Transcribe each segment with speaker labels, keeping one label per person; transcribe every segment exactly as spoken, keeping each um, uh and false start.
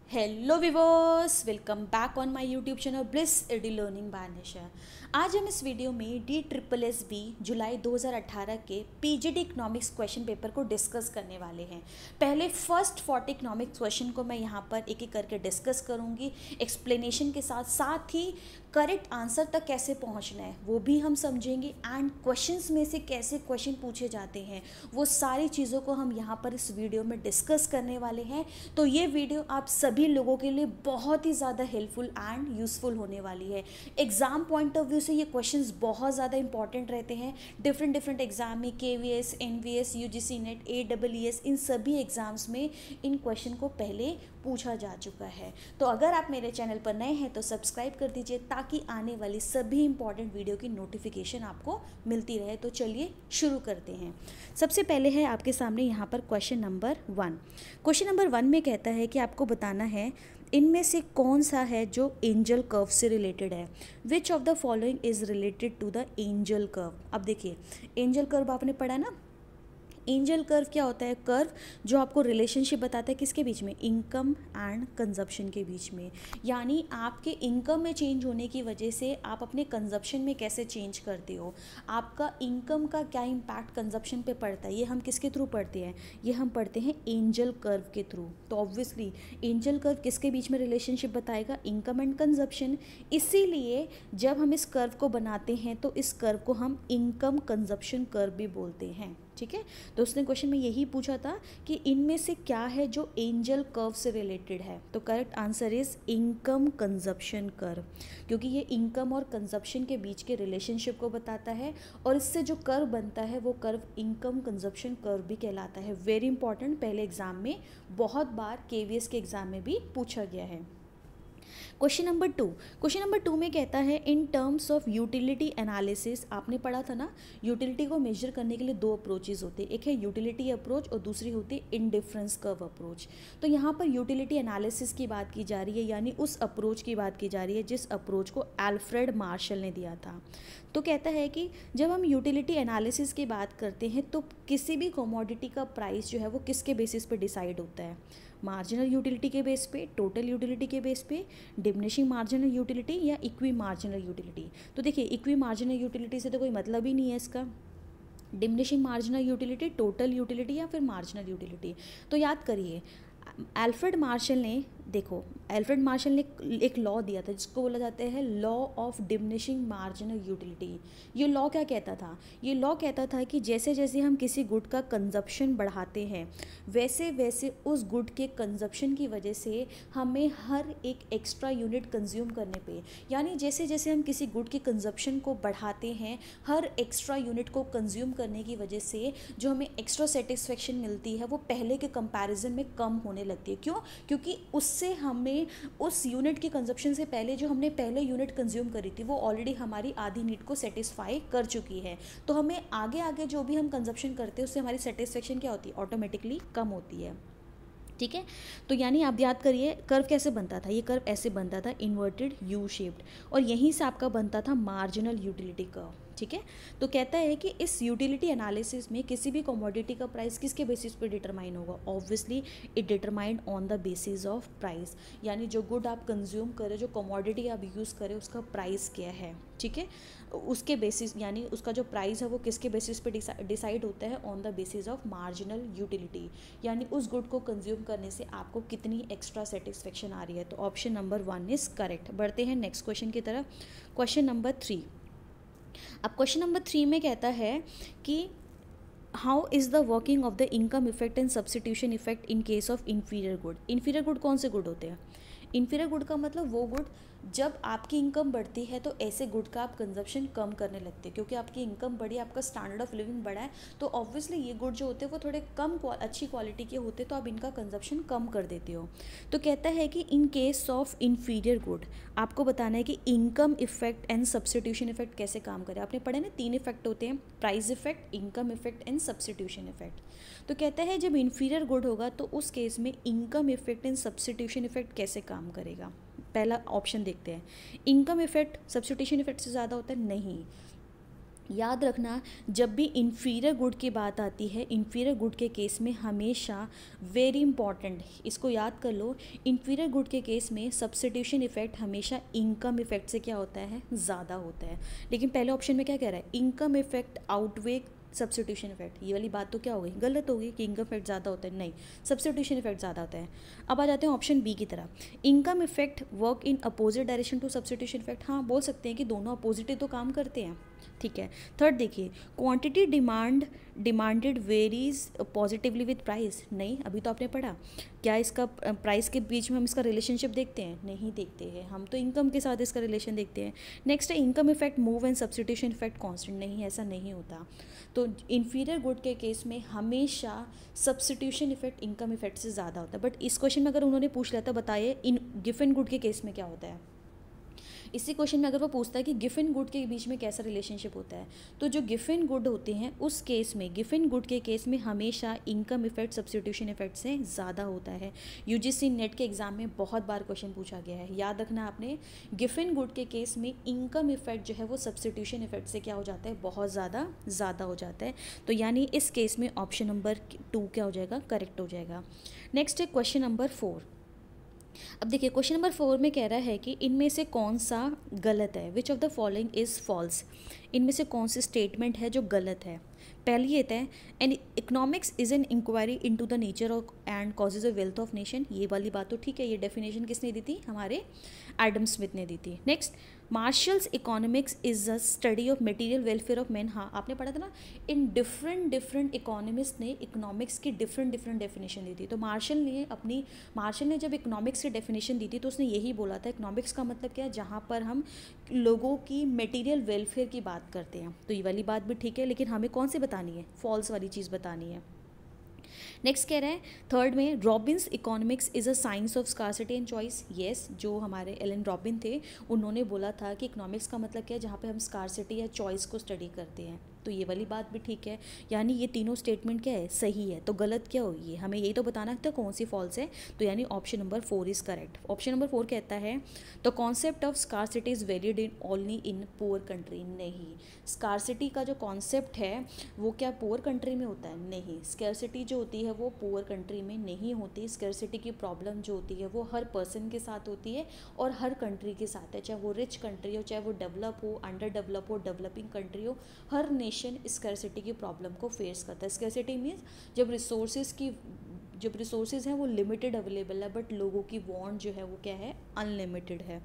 Speaker 1: Hello viewers, welcome back on my YouTube channel bliss ED learning by Nisha. आज हम इस video में D triple S B जुलाई दो हज़ार अठारह के पीजीडी इकोनॉमिक्स क्वेश्चन पेपर को डिस्कस करने वाले हैं। पहले फर्स्ट फोर्टी इकोनॉमिक्स क्वेश्चन को मैं यहाँ पर एक एक करके डिस्कस करूँगी, एक्सप्लेनेशन के साथ साथ ही करेक्ट आंसर तक कैसे पहुँचना है वो भी हम समझेंगे, एंड क्वेश्चंस में से कैसे क्वेश्चन पूछे जाते हैं वो सारी चीज़ों को हम यहाँ पर इस वीडियो में डिस्कस करने वाले हैं। तो ये वीडियो आप सभी लोगों के लिए बहुत ही ज़्यादा हेल्पफुल एंड यूज़फुल होने वाली है। एग्ज़ाम पॉइंट ऑफ व्यू से ये क्वेश्चंस बहुत ज़्यादा इंपॉर्टेंट रहते हैं। डिफरेंट डिफरेंट एग्जाम में K V S, N V S, U G C NET, A double E S, इन सभी एग्ज़ाम्स में इन क्वेश्चन को पहले पूछा जा चुका है। तो अगर आप मेरे चैनल पर नए हैं तो सब्सक्राइब कर दीजिए ताकि आने वाली सभी इंपॉर्टेंट वीडियो की नोटिफिकेशन आपको मिलती रहे। तो चलिए शुरू करते हैं। सबसे पहले है आपके सामने यहाँ पर question number one. Question number one में कहता है कि आपको बताना है इनमें से कौन सा है जो एंजल कर्व से रिलेटेड है। Which of the following is related to the Engel curve. अब देखिए, एंजल कर्व आपने पढ़ा ना। एंजल कर्व क्या होता है? कर्व जो आपको रिलेशनशिप बताता है किसके बीच में? इनकम एंड कंजप्शन के बीच में। यानी आपके इनकम में चेंज होने की वजह से आप अपने कंजप्शन में कैसे चेंज करते हो, आपका इनकम का क्या इम्पैक्ट कंजप्शन पे पड़ता है, ये हम किसके थ्रू पढ़ते हैं? ये हम पढ़ते हैं एंजल कर्व के थ्रू। तो ऑब्वियसली एंजल कर्व किसके बीच में रिलेशनशिप बताएगा? Income and consumption. इसीलिए जब हम इस कर्व को बनाते हैं तो इस कर्व को हम इनकम कंजप्शन कर्व भी बोलते हैं। ठीक है, तो उसने क्वेश्चन में यही पूछा था कि इनमें से क्या है जो एंजल कर्व से रिलेटेड है। तो correct answer is income consumption curve, क्योंकि ये इनकम और कंजप्शन के बीच के रिलेशनशिप को बताता है और इससे जो कर्व बनता है वो कर्व इनकम कंजप्शन कर्व भी कहलाता है। वेरी इंपॉर्टेंट, पहले एग्जाम में बहुत बार के वी एस के एग्जाम में भी पूछा गया है। Question number two. Question number two में कहता है in terms of utility analysis. आपने पढ़ा था ना, यूटिलिटी को मेजर करने के लिए दो अप्रोचेज होते हैं, एक है यूटिलिटी अप्रोच और दूसरी होती है इंडिफरेंस कर्व अप्रोच। तो यहाँ पर यूटिलिटी एनालिसिस की बात की जा रही है, यानी उस अप्रोच की बात की जा रही है जिस अप्रोच को एल्फ्रेड मार्शल ने दिया था। तो कहता है कि जब हम यूटिलिटी एनालिसिस की बात करते हैं तो किसी भी कमोडिटी का प्राइस जो है वो किसके बेसिस पे डिसाइड होता है? मार्जिनल यूटिलिटी के बेस पे, टोटल यूटिलिटी के बेस पे, डिमिनिशिंग मार्जिनल यूटिलिटी या इक्वी मार्जिनल यूटिलिटी। तो देखिए, इक्वी मार्जिनल यूटिलिटी से तो कोई मतलब ही नहीं है इसका। Diminishing marginal utility, total utility या फिर मार्जिनल यूटिलिटी। तो याद करिए, एल्फ्रेड मार्शल ने, देखो एल्फ्रेड मार्शल ने एक लॉ दिया था जिसको बोला जाता है law of diminishing marginal utility. ये लॉ क्या कहता था? ये लॉ कहता था कि जैसे जैसे हम किसी गुड का कंजप्शन बढ़ाते हैं वैसे वैसे उस गुड के कंजप्शन की वजह से हमें हर एक एक्स्ट्रा यूनिट कंज्यूम करने पे, यानी जैसे जैसे हम किसी गुड के कंजप्शन को बढ़ाते हैं हर एक्स्ट्रा यूनिट को कंज्यूम करने की वजह से जो हमें एक्स्ट्रा सेटिस्फेक्शन मिलती है वो पहले के कंपैरिजन में कम होने लगती है। क्यों? क्योंकि उससे हमें उस यूनिट के कंजप्शन से पहले जो हमने पहले यूनिट कंज्यूम करी थी वो ऑलरेडी हमारी आधी नीड को सेटिस्फाई कर चुकी है। तो हमें आगे आगे जो भी हम कंजप्शन करते हैं उससे हमारी सेटिस्फेक्शन क्या होती है? ऑटोमेटिकली कम होती है। ठीक है, तो यानी आप याद करिए कर्व कैसे बनता था। ये कर्व ऐसे बनता था, इन्वर्टेड यू शेप्ड, और यहीं से आपका बनता था मार्जिनल यूटिलिटी कर्व। ठीक है, तो कहता है कि इस यूटिलिटी एनालिसिस में किसी भी कमोडिटी का प्राइस किसके बेसिस पे डिटरमाइन होगा? Obviously it determined on the basis of price, यानी जो गुड आप कंज्यूम करें, जो कमोडिटी आप यूज़ करें उसका प्राइस क्या है। ठीक है, उसके बेसिस, यानी उसका जो प्राइस है वो किसके बेसिस पे डिसाइड होता है? On the basis of marginal utility, यानी उस गुड को कंज्यूम करने से आपको कितनी एक्स्ट्रा सेटिस्फेक्शन आ रही है। तो option number one is correct. बढ़ते हैं नेक्स्ट क्वेश्चन की तरफ। Question number three. अब क्वेश्चन नंबर थ्री में कहता है कि how is the working of the income effect and substitution effect in case of inferior good. Inferior good कौन से गुड होते हैं? इन्फीरियर गुड का मतलब वो गुड जब आपकी इनकम बढ़ती है तो ऐसे गुड का आप कंजप्शन कम करने लगते हैं, क्योंकि आपकी इनकम बढ़ी, आपका स्टैंडर्ड ऑफ लिविंग बढ़ा है, तो ऑब्वियसली ये गुड जो होते हैं वो थोड़े कम अच्छी क्वालिटी के होते, तो आप इनका कंजप्शन कम कर देते हो। तो कहता है कि in case of inferior good आपको बताना है कि income effect and substitution effect कैसे काम करे। आपने पढ़ा ना, तीन इफेक्ट होते हैं, price effect, income effect and substitution effect. तो कहता है जब इन्फीरियर गुड होगा तो उस केस में income effect and substitution effect कैसे काम करेगा। पहला ऑप्शन देखते हैं, इनकम इफेक्ट सब्सटीट्यूशन इफेक्ट से ज़्यादा होता है? नहीं, याद रखना, जब भी इन्फीरियर गुड की बात आती है, इन्फीरियर गुड के केस में हमेशा वेरी इंपॉर्टेंट, इसको याद कर लो, इन्फीरियर गुड के केस में सब्स्टिट्यूशन इफेक्ट हमेशा इनकम इफेक्ट से क्या होता है, ज़्यादा होता है। लेकिन पहले ऑप्शन में क्या कह रहा है, income effect outweigh substitution effect, ये वाली बात तो क्या हो गई, गलत हो गई कि इनकम इफेक्ट ज़्यादा होता है, नहीं, सब्स्टिट्यूशन इफेक्ट ज़्यादा होता है। अब आ जाते हैं ऑप्शन बी की तरफ, income effect work in opposite direction to substitution effect, हाँ बोल सकते हैं कि दोनों अपोजिट ही तो काम करते हैं, ठीक है। थर्ड देखिए, quantity demand demanded varies positively with price, नहीं, अभी तो आपने पढ़ा, क्या इसका प्राइस के बीच में हम इसका रिलेशनशिप देखते हैं, नहीं देखते हैं, हम तो इनकम के साथ इसका रिलेशन देखते हैं। नेक्स्ट है income effect move and substitution effect constant, नहीं, ऐसा नहीं होता। तो इन्फीरियर गुड के केस में हमेशा सब्स्टिट्यूशन इफेक्ट इनकम इफेक्ट से ज़्यादा होता है। बट इस क्वेश्चन में अगर उन्होंने पूछ लिया था, बताइए इन गिवन गुड के केस में क्या होता है, इसी क्वेश्चन में अगर वो पूछता है कि गिवन गुड के बीच में कैसा रिलेशनशिप होता है, तो जो गिवन गुड होते हैं उस केस में, गिवन गुड के केस में हमेशा इनकम इफेक्ट सब्स्टिट्यूशन इफेक्ट से ज़्यादा होता है। यूजीसी नेट के एग्जाम में बहुत बार क्वेश्चन पूछा गया है, याद रखना आपने, गिवन गुड के केस में इनकम इफेक्ट जो है वो सब्स्टिट्यूशन इफेक्ट से क्या हो जाता है, बहुत ज़्यादा ज़्यादा हो जाता है। तो यानी इस केस में ऑप्शन नंबर टू क्या हो जाएगा, करेक्ट हो जाएगा। नेक्स्ट है क्वेश्चन नंबर फोर। अब देखिए क्वेश्चन नंबर फोर में कह रहा है कि इनमें से कौन सा गलत है, which of the following is false, इनमें से कौन सी स्टेटमेंट है जो गलत है। पहली ये है, and economics is an inquiry into the nature of and causes of wealth of nation, ये वाली बात तो ठीक है, ये डेफिनेशन किसने दी थी, हमारे एडम स्मिथ ने दी थी। Next, Marshall's economics is a study of material welfare of man, हाँ आपने पढ़ा था ना, इन डिफरेंट डिफरेंट इकोनॉमिस्ट ने इकोनॉमिक्स की डिफरेंट डिफरेंट डेफिनेशन दी थी। तो मार्शल ने अपनी मार्शल ने जब इकोनॉमिक्स की डेफिनेशन दी थी तो उसने यही बोला था, इकोनॉमिक्स का मतलब क्या है, जहाँ पर हम लोगों की मटेरियल वेलफेयर की बात करते हैं। तो ये वाली बात भी ठीक है, लेकिन हमें कौन सी बतानी है, फॉल्स वाली चीज़ बतानी है। नेक्स्ट कह रहे हैं थर्ड में, Robbins economics is a science of scarcity and choice, yes, जो हमारे एलन रॉबिन थे उन्होंने बोला था कि इकोनॉमिक्स का मतलब क्या है, जहाँ पे हम स्कार्सिटी या चॉइस को स्टडी करते हैं। तो ये वाली बात भी ठीक है, यानी ये तीनों स्टेटमेंट क्या है, सही है। तो गलत क्या होगी, हमें यही तो बताना है तो कौन सी फॉल्स है, तो यानी option number four is correct. Option number four कहता है the concept of scarcity is valid in only in poor country, नहीं, स्कार्सिटी का जो कॉन्सेप्ट है वो क्या पुअर कंट्री में होता है, नहीं, स्कैर्सिटी जो होती है वो पुअर कंट्री में नहीं होती। स्कैर्सिटी की प्रॉब्लम जो होती है वो हर पर्सन के साथ होती है और हर कंट्री के साथ है, चाहे वो रिच कंट्री हो, चाहे वो डेवलप हो, अंडर डेवलप हो, डेवलपिंग कंट्री हो, हर नेशन स्कैर्सिटी की प्रॉब्लम को फेस करता है। स्कैर्सिटी मीन्स जब रिसोर्सेज की जब रिसोर्सेज हैं वो लिमिटेड अवेलेबल है, बट लोगों की वांट जो है वो क्या है, अनलिमिटेड है,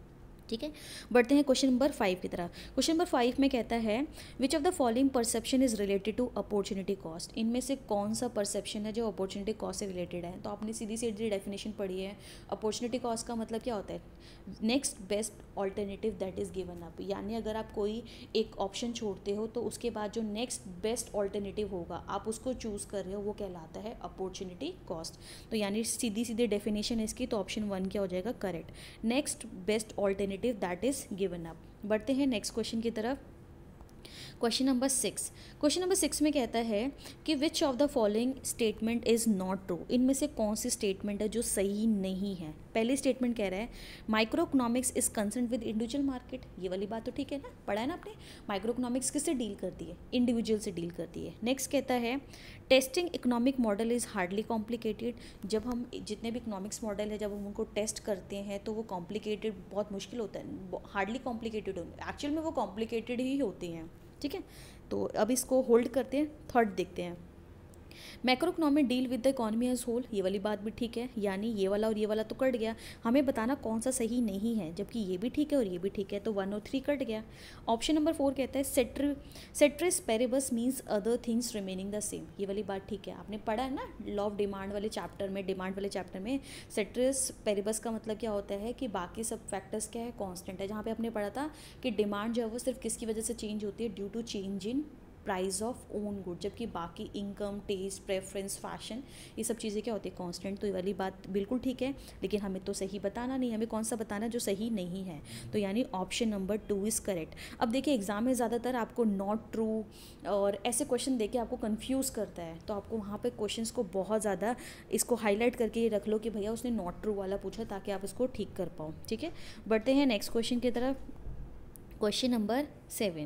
Speaker 1: ठीक है। बढ़ते हैं क्वेश्चन नंबर फाइव की तरफ। क्वेश्चन नंबर फाइव में कहता है which of the following perception is related to opportunity cost, इनमें से कौन सा परसेप्शन है जो अपॉर्चुनिटी कॉस्ट से रिलेटेड है। तो आपने सीधी सीधी डेफिनेशन पढ़ी है, अपॉर्चुनिटी कॉस्ट का मतलब क्या होता है, next best alternative that is given up, यानी अगर आप कोई एक ऑप्शन छोड़ते हो तो उसके बाद जो नेक्स्ट बेस्ट ऑल्टरनेटिव होगा आप उसको चूज़ कर रहे हो, वो कहलाता है अपॉर्चुनिटी कॉस्ट। तो यानी सीधी सीधी डेफिनेशन है इसकी, तो ऑप्शन वन क्या हो जाएगा, correct, next best alternative that is given up. बढ़ते हैं नेक्स्ट क्वेश्चन की तरफ। Question number six question number six में कहता है कि which of the following statement is not true, इनमें से कौन सी स्टेटमेंट है जो सही नहीं है। पहली स्टेटमेंट कह रहा है micro economics is concern with individual market, ये वाली बात तो ठीक है ना, पढ़ा है ना आपने, माइक्रो इकोनॉमिक्स किससे डील करती है, इंडिविजुअल से डील करती है। नेक्स्ट कहता है testing economic model is hardly complicated, जब हम जितने भी इकोनॉमिक्स मॉडल है जब हम उनको टेस्ट करते हैं तो वो कॉम्प्लिकेटेड बहुत मुश्किल होता है, हार्डली कॉम्प्लिकेटेड हो, एक्चुअल में वो कॉम्प्लिकेटेड ही होती हैं, ठीक है। तो अब इसको होल्ड करते हैं, थर्ड देखते हैं। Macro economy deal with the economy as whole, ये वाली बात भी ठीक है, यानी ये वाला और ये वाला तो कट गया, हमें बताना कौन सा सही नहीं है, जबकि ये भी ठीक है और ये भी ठीक है, तो वन और थ्री कट गया। ऑप्शन नंबर फोर कहता है सेट्र ceteris paribus means other things remaining the same, ये वाली बात ठीक है, आपने पढ़ा है ना लॉ ऑफ डिमांड वाले चैप्टर में, डिमांड वाले चैप्टर में सेट्रिस पेरिबस का मतलब क्या होता है कि बाकी सब फैक्टर्स क्या है, कॉन्स्टेंट है। जहाँ पे आपने पढ़ा था कि डिमांड जो है वो सिर्फ किसकी वजह से चेंज होती है, due to change in price of own good, जबकि बाकी इनकम, टेस्ट, प्रेफरेंस, फैशन, ये सब चीज़ें क्या होती है, कांस्टेंट। तो ये वाली बात बिल्कुल ठीक है, लेकिन हमें तो सही बताना नहीं, हमें कौन सा बताना जो सही नहीं है, तो यानी option number two is correct. अब देखिए एग्जाम में ज़्यादातर आपको नॉट ट्रू और ऐसे क्वेश्चन देके आपको कन्फ्यूज़ करता है, तो आपको वहाँ पर क्वेश्चन को बहुत ज़्यादा इसको हाईलाइट करके रख लो कि भैया उसने नॉट ट्रू वाला पूछा, ताकि आप इसको ठीक कर पाओ, ठीक है। बढ़ते हैं नेक्स्ट क्वेश्चन की तरफ। Question number seven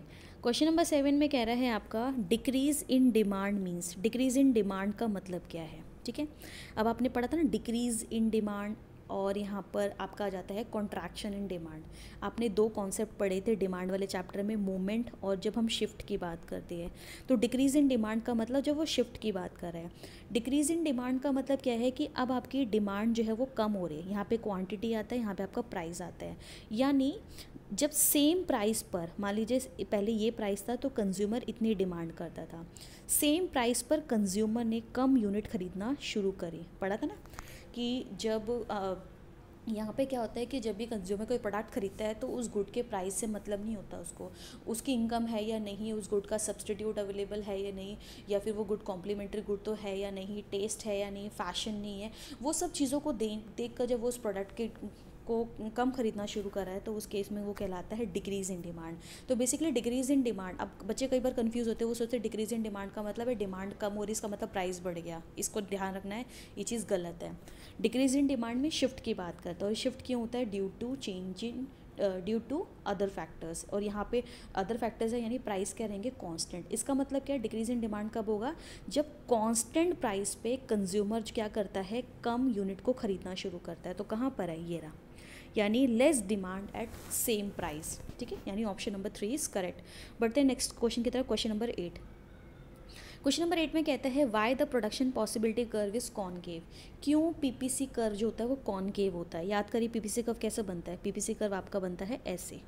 Speaker 1: question number seven में कह रहा है आपका decrease in demand means, decrease in demand का मतलब क्या है, ठीक है। अब आपने पढ़ा था ना डिक्रीज इन डिमांड, और यहाँ पर आपका आ जाता है कॉन्ट्रैक्शन इन डिमांड। आपने दो कॉन्सेप्ट पढ़े थे डिमांड वाले चैप्टर में, मूवमेंट और जब हम शिफ्ट की बात करते हैं। तो डिक्रीज इन डिमांड का मतलब जब वो शिफ्ट की बात कर रहे हैं। डिक्रीज इन डिमांड का मतलब क्या है कि अब आपकी डिमांड जो है वो कम हो रही है। यहाँ पे क्वांटिटी आता है, यहाँ पे आपका प्राइस आता है। यानी जब सेम प्राइस पर, मान लीजिए पहले ये प्राइस था तो कंज्यूमर इतनी डिमांड करता था, सेम प्राइस पर कंज्यूमर ने कम यूनिट खरीदना शुरू करी। पढ़ा था ना कि जब आ, यहाँ पे क्या होता है कि जब भी कंज्यूमर कोई प्रोडक्ट खरीदता है तो उस गुड के प्राइस से मतलब नहीं होता उसको, उसकी इनकम है या नहीं, उस गुड का सब्सटीट्यूट अवेलेबल है या नहीं, या फिर वो गुड कॉम्प्लीमेंट्री गुड तो है या नहीं, टेस्ट है या नहीं, फैशन नहीं है, वो सब चीज़ों को देख देख कर जब वो उस प्रोडक्ट के को कम खरीदना शुरू कर रहा है तो उस केस में वो कहलाता है डिक्रीज़ इन डिमांड। तो बेसिकली डिक्रीज़ इन डिमांड, अब बच्चे कई बार कंफ्यूज होते हैं, वो सोचते हैं डिक्रीज़ इन डिमांड का मतलब है डिमांड कम हो रही, इसका मतलब प्राइस बढ़ गया। इसको ध्यान रखना है, ये चीज़ गलत है। डिक्रीज़ इन डिमांड में शिफ्ट की बात करता है, और शिफ्ट क्यों होता है, due to change in due to other factors, और यहाँ पे अदर फैक्टर्स है यानी प्राइस क्या रहेंगे, कांस्टेंट। इसका मतलब क्या है, डिक्रीज इन डिमांड कब होगा, जब कांस्टेंट प्राइस पे कंज्यूमर क्या करता है, कम यूनिट को खरीदना शुरू करता है। तो कहाँ पर है, ये रहा, यानी less demand at same price, ठीक है। यानी option number three is correct. बढ़ते हैं नेक्स्ट क्वेश्चन की तरफ, question number eight. Question number eight में कहता है why the production possibility curve is concave, क्यों पीपीसी कर्व जो होता है वो कॉनकेव होता है। याद करिए पीपीसी कर्व कैसे बनता है, पीपीसी कर्व आपका बनता है ऐसे,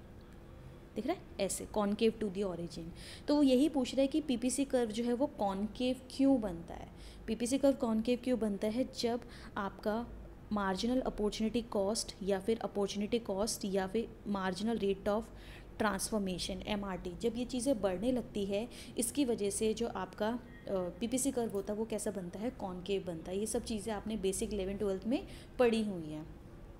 Speaker 1: दिख रहा है ऐसे, कॉनकेव टू द ओरिजिन। तो वो यही पूछ रहा है कि पीपीसी कर्व जो है वो कॉनकेव क्यों बनता है। पीपीसी कर्व कॉनकेव क्यों बनता है, जब आपका मार्जिनल अपॉर्चुनिटी कॉस्ट या फिर अपॉर्चुनिटी कॉस्ट या फिर marginal rate of transformation M R T, जब ये चीज़ें बढ़ने लगती है, इसकी वजह से जो आपका पीपीसी कर्व होता है वो कैसा बनता है, कॉनकेव बनता है। ये सब चीज़ें आपने बेसिक इलेवन ट्वेल्थ में पढ़ी हुई हैं।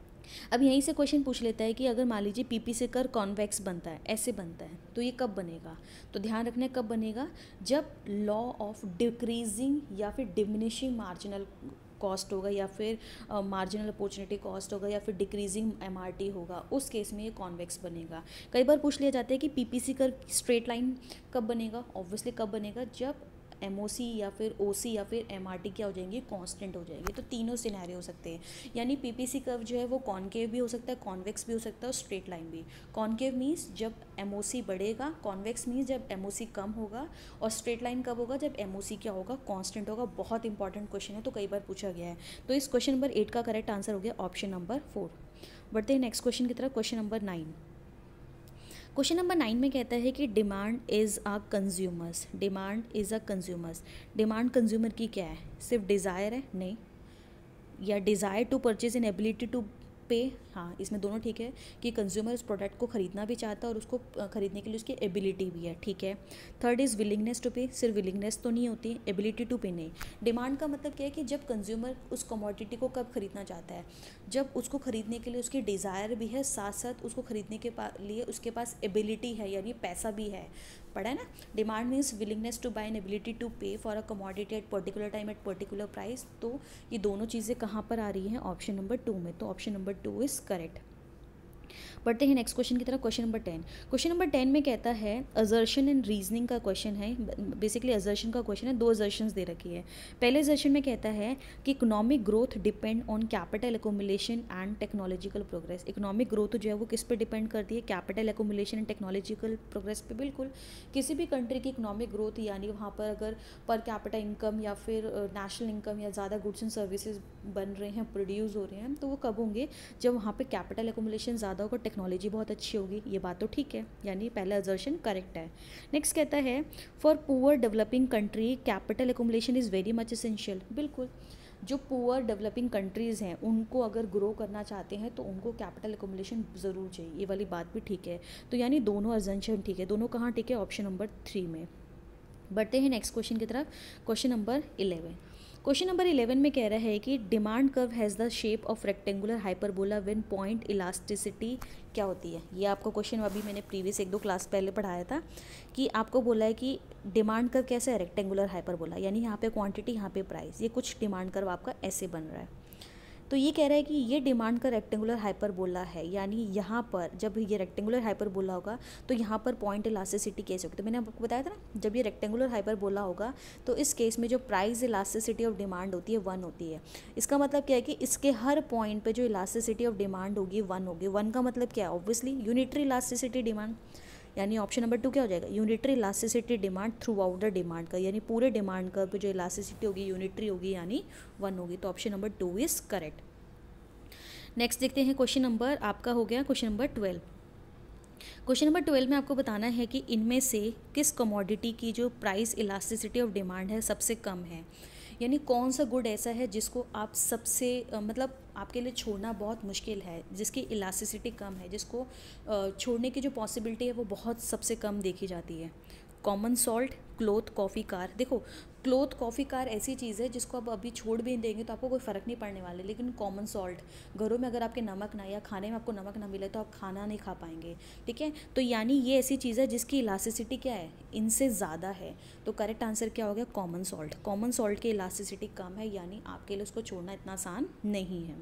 Speaker 1: अब यहीं से क्वेश्चन पूछ लेता है कि अगर मान लीजिए पीपीसी कर्व कॉन्वेक्स बनता है, ऐसे बनता है, तो ये कब बनेगा। तो ध्यान रखना है कब बनेगा, जब लॉ ऑफ डिक्रीजिंग या फिर डिमिनिशिंग मार्जिनल कॉस्ट होगा, या फिर मार्जिनल अपॉर्चुनिटी कॉस्ट होगा, या फिर डिक्रीजिंग एमआरटी होगा, उस केस में ये कॉन्वेक्स बनेगा। कई बार पूछ लिया जाता है कि पीपीसी कर्व स्ट्रेट लाइन कब बनेगा। ऑब्वियसली कब बनेगा, जब एमओसी या फिर ओसी या फिर एमआरटी क्या हो जाएंगे, कांस्टेंट हो जाएंगे। तो तीनों सिनेरियो हो सकते हैं, यानी पीपीसी कर्व जो है वो कॉनकेव भी हो सकता है, कॉन्वेक्स भी हो सकता है, और स्ट्रेट लाइन भी। कॉनकेव मीन्स जब एमओसी बढ़ेगा, कॉन्वेक्स मीन्स जब एमओसी कम होगा, और स्ट्रेट लाइन कब होगा, जब एमओसी क्या होगा, कांस्टेंट होगा। बहुत इंपॉर्टेंट क्वेश्चन है, तो कई बार पूछा गया है। तो इस क्वेश्चन नंबर एट का करेक्ट आंसर हो गया ऑप्शन नंबर फोर। बढ़ते हैं नेक्स्ट क्वेश्चन की तरफ, question number nine. Question number nine में कहता है कि demand is a consumers, demand is a consumers. Demand consumer की क्या है, सिर्फ डिज़ायर है, नहीं, या desire to purchase and ability to pay, हाँ इसमें दोनों ठीक है कि कंज्यूमर उस प्रोडक्ट को ख़रीदना भी चाहता है और उसको खरीदने के लिए उसकी एबिलिटी भी है, ठीक है। थर्ड इज़ विलिंगनेस टू पे, सिर्फ विलिंगनेस तो नहीं होती, एबिलिटी टू पे नहीं। डिमांड का मतलब क्या है कि जब कंज्यूमर उस कमोडिटी को कब खरीदना चाहता है, जब उसको खरीदने के लिए उसकी डिज़ायर भी है, साथ साथ उसको खरीदने के लिए उसके पास एबिलिटी है, यानी पैसा भी है। पढ़ा है ना, demand means willingness to buy and ability to pay for a commodity at particular time at particular price. तो ये दोनों चीज़ें कहाँ पर आ रही हैं, ऑप्शन नंबर टू में। तो option number two is correct. बढ़ते हैं नेक्स्ट क्वेश्चन की तरफ, question number ten. Question number ten में कहता है असर्शन एंड रीजनिंग का क्वेश्चन है, बेसिकली असर्शन का क्वेश्चन है, दो असर्शंस दे रखी है। पहले असर्शन में कहता है कि economic growth depend on capital accumulation and technological progress. Economic growth जो है वो किस पे डिपेंड करती है, capital accumulation and technological progress पे। बिल्कुल, किसी भी कंट्री की इकोनॉमिक ग्रोथ यानी वहाँ पर अगर पर कैपिटा इनकम या फिर नेशनल इनकम या ज़्यादा गुड्स एंड सर्विसेज बन रहे हैं, प्रोड्यूस हो रहे हैं, तो वो कब होंगे, जब वहाँ पे कैपिटल एकोमुलेशन ज़्यादा होगा, टेक्नोलॉजी बहुत अच्छी होगी। ये बात तो ठीक है, यानी पहला असर्शन करेक्ट है। नेक्स्ट कहता है for poor developing country capital accumulation is very much essential. बिल्कुल, जो पुअर डेवलपिंग कंट्रीज़ हैं उनको अगर ग्रो करना चाहते हैं तो उनको कैपिटल एकोमुलेशन ज़रूर चाहिए, ये वाली बात भी ठीक है। तो यानी दोनों असम्पशन ठीक है, दोनों कहाँ ठीक है, ऑप्शन नंबर थ्री में। बढ़ते हैं नेक्स्ट क्वेश्चन की तरफ, question number eleven. Question number eleven में कह रहा है कि demand curve has the shape of rectangular hyperbola when point elasticity क्या होती है। ये आपको क्वेश्चन अभी मैंने प्रीवियस एक दो क्लास पहले पढ़ाया था कि आपको बोला है कि डिमांड कर्व कैसे है, रेक्टेंगुलर हाइपरबोला, यानी यहाँ पे क्वांटिटी यहाँ पे प्राइस, ये कुछ डिमांड कर्व आपका ऐसे बन रहा है। तो ये कह रहा है कि ये डिमांड का रेक्टेंगुलर हाइपरबोला है, यानी यहाँ पर जब ये रेक्टेंगुलर हाइपरबोला होगा तो यहाँ पर पॉइंट इलास्टिसिटी केस होगी। तो मैंने आपको बताया था ना, जब ये रेक्टेंगुलर हाइपरबोला होगा तो इस केस में जो प्राइस इलास्टिसिटी ऑफ डिमांड होती है वन होती है। इसका मतलब क्या है कि इसके हर पॉइंट पे जो इलास्टिसिटी ऑफ डिमांड होगी वन होगी। वन का मतलब क्या है, ऑब्वियसली यूनिटरी इलास्टिसिटी डिमांड, यानी ऑप्शन नंबर टू क्या हो जाएगा, unitary elasticity demand throughout the demand का, यानी पूरे डिमांड कर्व पे जो इलास्टिसिटी होगी यूनिटरी होगी यानी वन होगी। तो option number two is correct. Next देखते हैं क्वेश्चन नंबर, आपका हो गया question number twelve. Question number twelve में आपको बताना है कि इनमें से किस कमोडिटी की जो प्राइस इलास्टिसिटी ऑफ डिमांड है सबसे कम है, यानी कौन सा गुड ऐसा है जिसको आप सबसे मतलब आपके लिए छोड़ना बहुत मुश्किल है, जिसकी इलास्टिसिटी कम है, जिसको छोड़ने की जो पॉसिबिलिटी है वो बहुत सबसे कम देखी जाती है। Common salt, cloth, coffee, car. देखो क्लोथ, कॉफ़ी, कार ऐसी चीज़ है जिसको आप अभी छोड़ भी देंगे तो आपको कोई फ़र्क नहीं पड़ने वाला, लेकिन कॉमन सॉल्ट, घरों में अगर आपके नमक ना या खाने में आपको नमक ना मिले तो आप खाना नहीं खा पाएंगे, ठीक है। तो यानी ये ऐसी चीज़ है जिसकी इलास्टिसिटी क्या है, इनसे ज़्यादा है। तो करेक्ट आंसर क्या हो गया, कॉमन सॉल्ट। कॉमन सॉल्ट की इलास्टिसिटी कम है, यानी आपके लिए उसको छोड़ना इतना आसान नहीं है।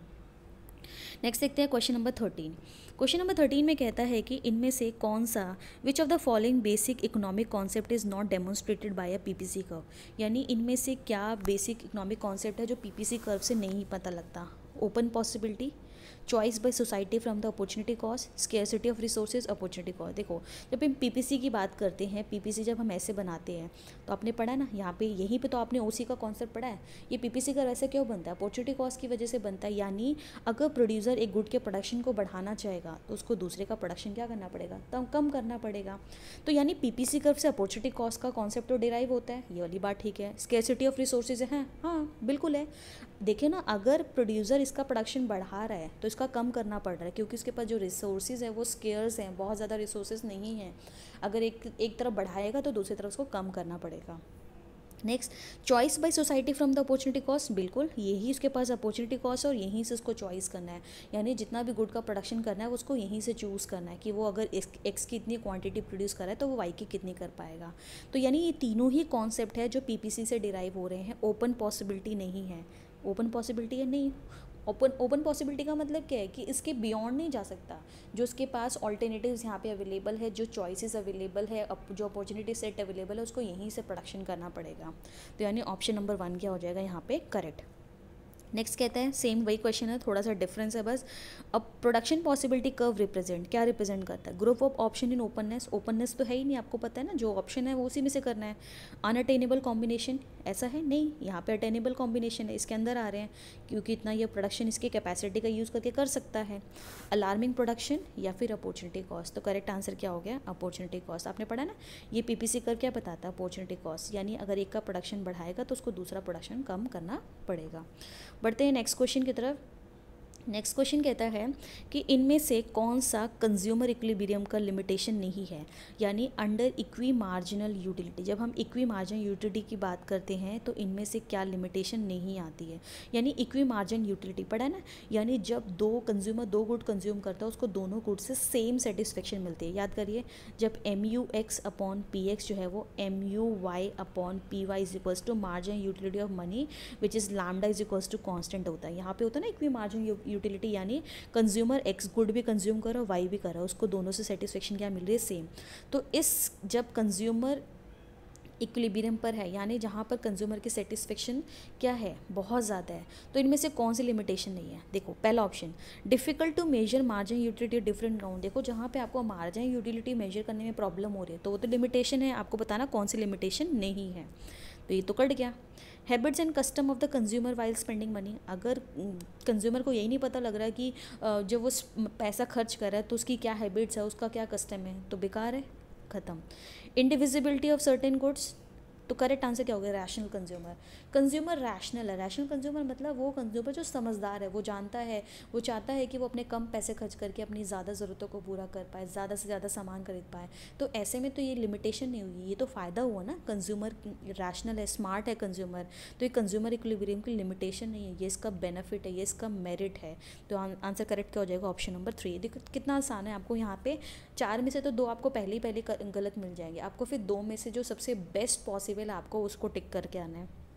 Speaker 1: नेक्स्ट देखते हैं question number thirteen. Question number thirteen में कहता है कि इनमें से कौन सा which of the following basic economic concept is not demonstrated by a PPC curve, यानी इनमें से क्या बेसिक इकोनॉमिक कॉन्सेप्ट है जो पीपीसी कर्व से नहीं पता लगता। Open possibility, choice by society from the opportunity cost, scarcity of resources, opportunity cost. देखो जब हम पीपीसी की बात करते हैं, पीपीसी जब हम ऐसे बनाते हैं तो आपने पढ़ा ना, यहाँ पे यहीं पे तो आपने ओसी का कॉन्सेप्ट पढ़ा है। ये पीपीसी का वैसे क्यों बनता है, अपॉर्चुनिटी कॉस्ट की वजह से बनता है, यानी अगर प्रोड्यूसर एक गुड के प्रोडक्शन को बढ़ाना चाहेगा तो उसको दूसरे का प्रोडक्शन क्या करना पड़ेगा, तब कम करना पड़ेगा। तो यानी पीपीसी कर्व से अपॉर्चुनिटी कॉस्ट का कॉन्सेप्ट तो डिराइव होता है, ये वाली बात ठीक है। स्केर्सिटी ऑफ रिसोर्सेज है, हाँ बिल्कुल है। देखिए ना, अगर प्रोड्यूसर इसका प्रोडक्शन बढ़ा रहा है तो इसका कम करना पड़ रहा है, क्योंकि उसके पास जो रिसोर्सेज है वो स्केयर्स हैं, बहुत ज़्यादा रिसोर्सेज नहीं हैं। अगर एक एक तरफ बढ़ाएगा तो दूसरी तरफ उसको कम करना पड़ेगा। Next, choice by society from the opportunity cost, बिल्कुल यही उसके पास अपॉर्चुनिटी कॉस्ट और यहीं से उसको चॉइस करना है, यानी जितना भी गुड का प्रोडक्शन करना है उसको यहीं से चूज़ करना है कि वो अगर एक्स की इतनी क्वांटिटी प्रोड्यूस कर रहा है तो वो वाई की कितनी कर पाएगा। तो यानी ये तीनों ही कॉन्सेप्ट है जो पीपीसी से डिराइव हो रहे हैं। ओपन पॉसिबिलिटी नहीं है, ओपन पॉसिबिलिटी है नहीं। ओपन ओपन पॉसिबिलिटी का मतलब क्या है कि इसके बियॉन्ड नहीं जा सकता, जो उसके पास ऑल्टरनेटिव्स यहाँ पे अवेलेबल है, जो चॉइसेस अवेलेबल है, जो अपॉर्चुनिटी सेट अवेलेबल है, उसको यहीं से प्रोडक्शन करना पड़ेगा। तो यानी ऑप्शन नंबर वन क्या हो जाएगा यहाँ पे करेक्ट। नेक्स्ट कहते हैं, सेम वही क्वेश्चन है, थोड़ा सा डिफरेंस है बस। अब प्रोडक्शन पॉसिबिलिटी कर्व रिप्रेजेंट क्या रिप्रेजेंट करता है, group of option in openness. Openness तो है ही नहीं, आपको पता है ना, जो ऑप्शन है वो उसी में से करना है। अनअटेनेबल कॉम्बिनेशन ऐसा है नहीं, यहाँ पे अटेनेबल कॉम्बिनेशन है, इसके अंदर आ रहे हैं क्योंकि इतना ये प्रोडक्शन इसकी कैपेसिटी का यूज़ करके कर सकता है। अलार्मिंग प्रोडक्शन या फिर अपॉर्चुनिटी कॉस्ट। तो करेक्ट आंसर क्या हो गया, अपॉर्चुनिटी कॉस्ट। आपने पढ़ा ना, ये पीपीसी कर्व क्या बताता है, अपॉर्चुनिटी कॉस्ट, यानी अगर एक का प्रोडक्शन बढ़ाएगा तो उसको दूसरा प्रोडक्शन कम करना पड़ेगा। बढ़ते हैं नेक्स्ट क्वेश्चन की तरफ। नेक्स्ट क्वेश्चन कहता है कि इनमें से कौन सा कंज्यूमर इक्विलिब्रियम का लिमिटेशन नहीं है, यानी अंडर इक्वी मार्जिनल यूटिलिटी। जब हम इक्वी मार्जिनल यूटिलिटी की बात करते हैं तो इनमें से क्या लिमिटेशन नहीं आती है, यानी इक्वी मार्जिन यूटिलिटी पढ़ा है ना, यानी जब दो कंज्यूमर दो गुड कंज्यूम करता है उसको दोनों गुड से सेम सेटिस्फेक्शन मिलती है। याद करिए, जब M U X upon P X जो है वो M U Y upon P Y is equals to margin utility of money which is lambda is equals to constant होता है। यहाँ पे होता है ना इक्वी मार्जिन यूटिलिटी, यानी कंज्यूमर एक्स गुड भी कंज्यूम कर रहा है, वाई भी कर रहा है, उसको दोनों से सेटिस्फेक्शन क्या मिल रही है, सेम। तो इस जब कंज्यूमर इक्विलिब्रियम पर है, यानी जहाँ पर कंज्यूमर की सेटिस्फेक्शन क्या है, बहुत ज़्यादा है, तो इनमें से कौन सी लिमिटेशन नहीं है। देखो पहला option, difficult to measure margin utility different ground. देखो जहाँ पे आपको मार्जिन यूटिलिटी मेजर करने में प्रॉब्लम हो रही है तो वो तो लिमिटेशन है, आपको बताना कौन सी लिमिटेशन नहीं है। तो ये तो कट गया। Habits and custom of the consumer while spending money. अगर कंज्यूमर को यही नहीं पता लग रहा है कि जब वो पैसा खर्च कर रहा है तो उसकी क्या हैबिट्स है, उसका क्या कस्टम है, तो बेकार है, ख़त्म। Indivisibility of certain goods. तो करेक्ट आंसर क्या हो गया, रैशनल कंज्यूमर। कंज्यूमर रैशनल है, रैशनल कंज्यूमर मतलब वो कंज्यूमर जो समझदार है, वो जानता है, वो चाहता है कि वो अपने कम पैसे खर्च करके अपनी ज़्यादा ज़रूरतों को पूरा कर पाए, ज़्यादा से ज़्यादा सामान खरीद पाए। तो ऐसे में तो ये लिमिटेशन नहीं हुई, ये तो फ़ायदा हुआ ना, कंज्यूमर रैशनल है, स्मार्ट है कंज्यूमर, तो ये कंज्यूमर इक्विलिब्रियम की लिमिटेशन नहीं है, ये इसका बेनिफिट है, ये इसका मेरिट है। तो आंसर करेक्ट क्या हो जाएगा, ऑप्शन नंबर थ्री। देखो कितना आसान है, आपको यहाँ पे चार में से तो दो आपको पहले ही पहले गलत मिल जाएंगे, आपको फिर दो में से जो सबसे बेस्ट पॉसिबल है आपको उसको टिक करके आना है।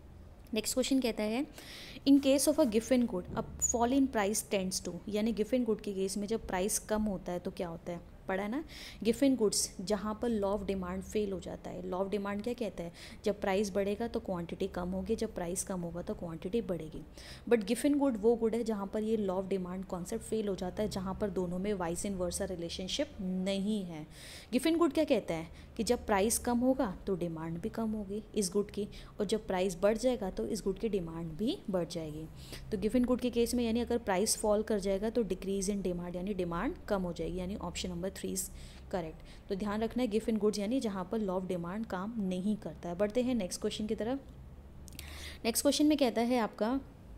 Speaker 1: नेक्स्ट क्वेश्चन कहता है in case of a given good अब fall in price tends to, यानी गिवन गुड के केस में जब प्राइस कम होता है तो क्या होता है, पढ़ा है ना, गिवन गुड्स जहाँ पर लॉ ऑफ डिमांड फेल हो जाता है। लॉ ऑफ डिमांड क्या कहता है, जब प्राइस बढ़ेगा तो क्वांटिटी कम होगी, जब प्राइस कम होगा तो क्वांटिटी बढ़ेगी। बट गिवन गुड वो गुड है जहाँ पर ये law of demand concept fail हो जाता है, जहाँ पर दोनों में वाइस एंड वर्सा रिलेशनशिप नहीं है। गिवन गुड क्या कहता है कि जब प्राइस कम होगा तो डिमांड भी कम होगी इस गुड की, और जब प्राइस बढ़ जाएगा तो इस गुड की डिमांड भी बढ़ जाएगी। तो गिवन गुड के केस में यानी अगर प्राइस फॉल कर जाएगा तो डिक्रीज इन डिमांड यानी डिमांड कम हो जाएगी, यानी option number three is correct. तो ध्यान रखना है गिवन गुड्स यानी जहाँ पर लॉ ऑफ डिमांड काम नहीं करता है। बढ़ते हैं नेक्स्ट क्वेश्चन की तरफ। नेक्स्ट क्वेश्चन में कहता है आपका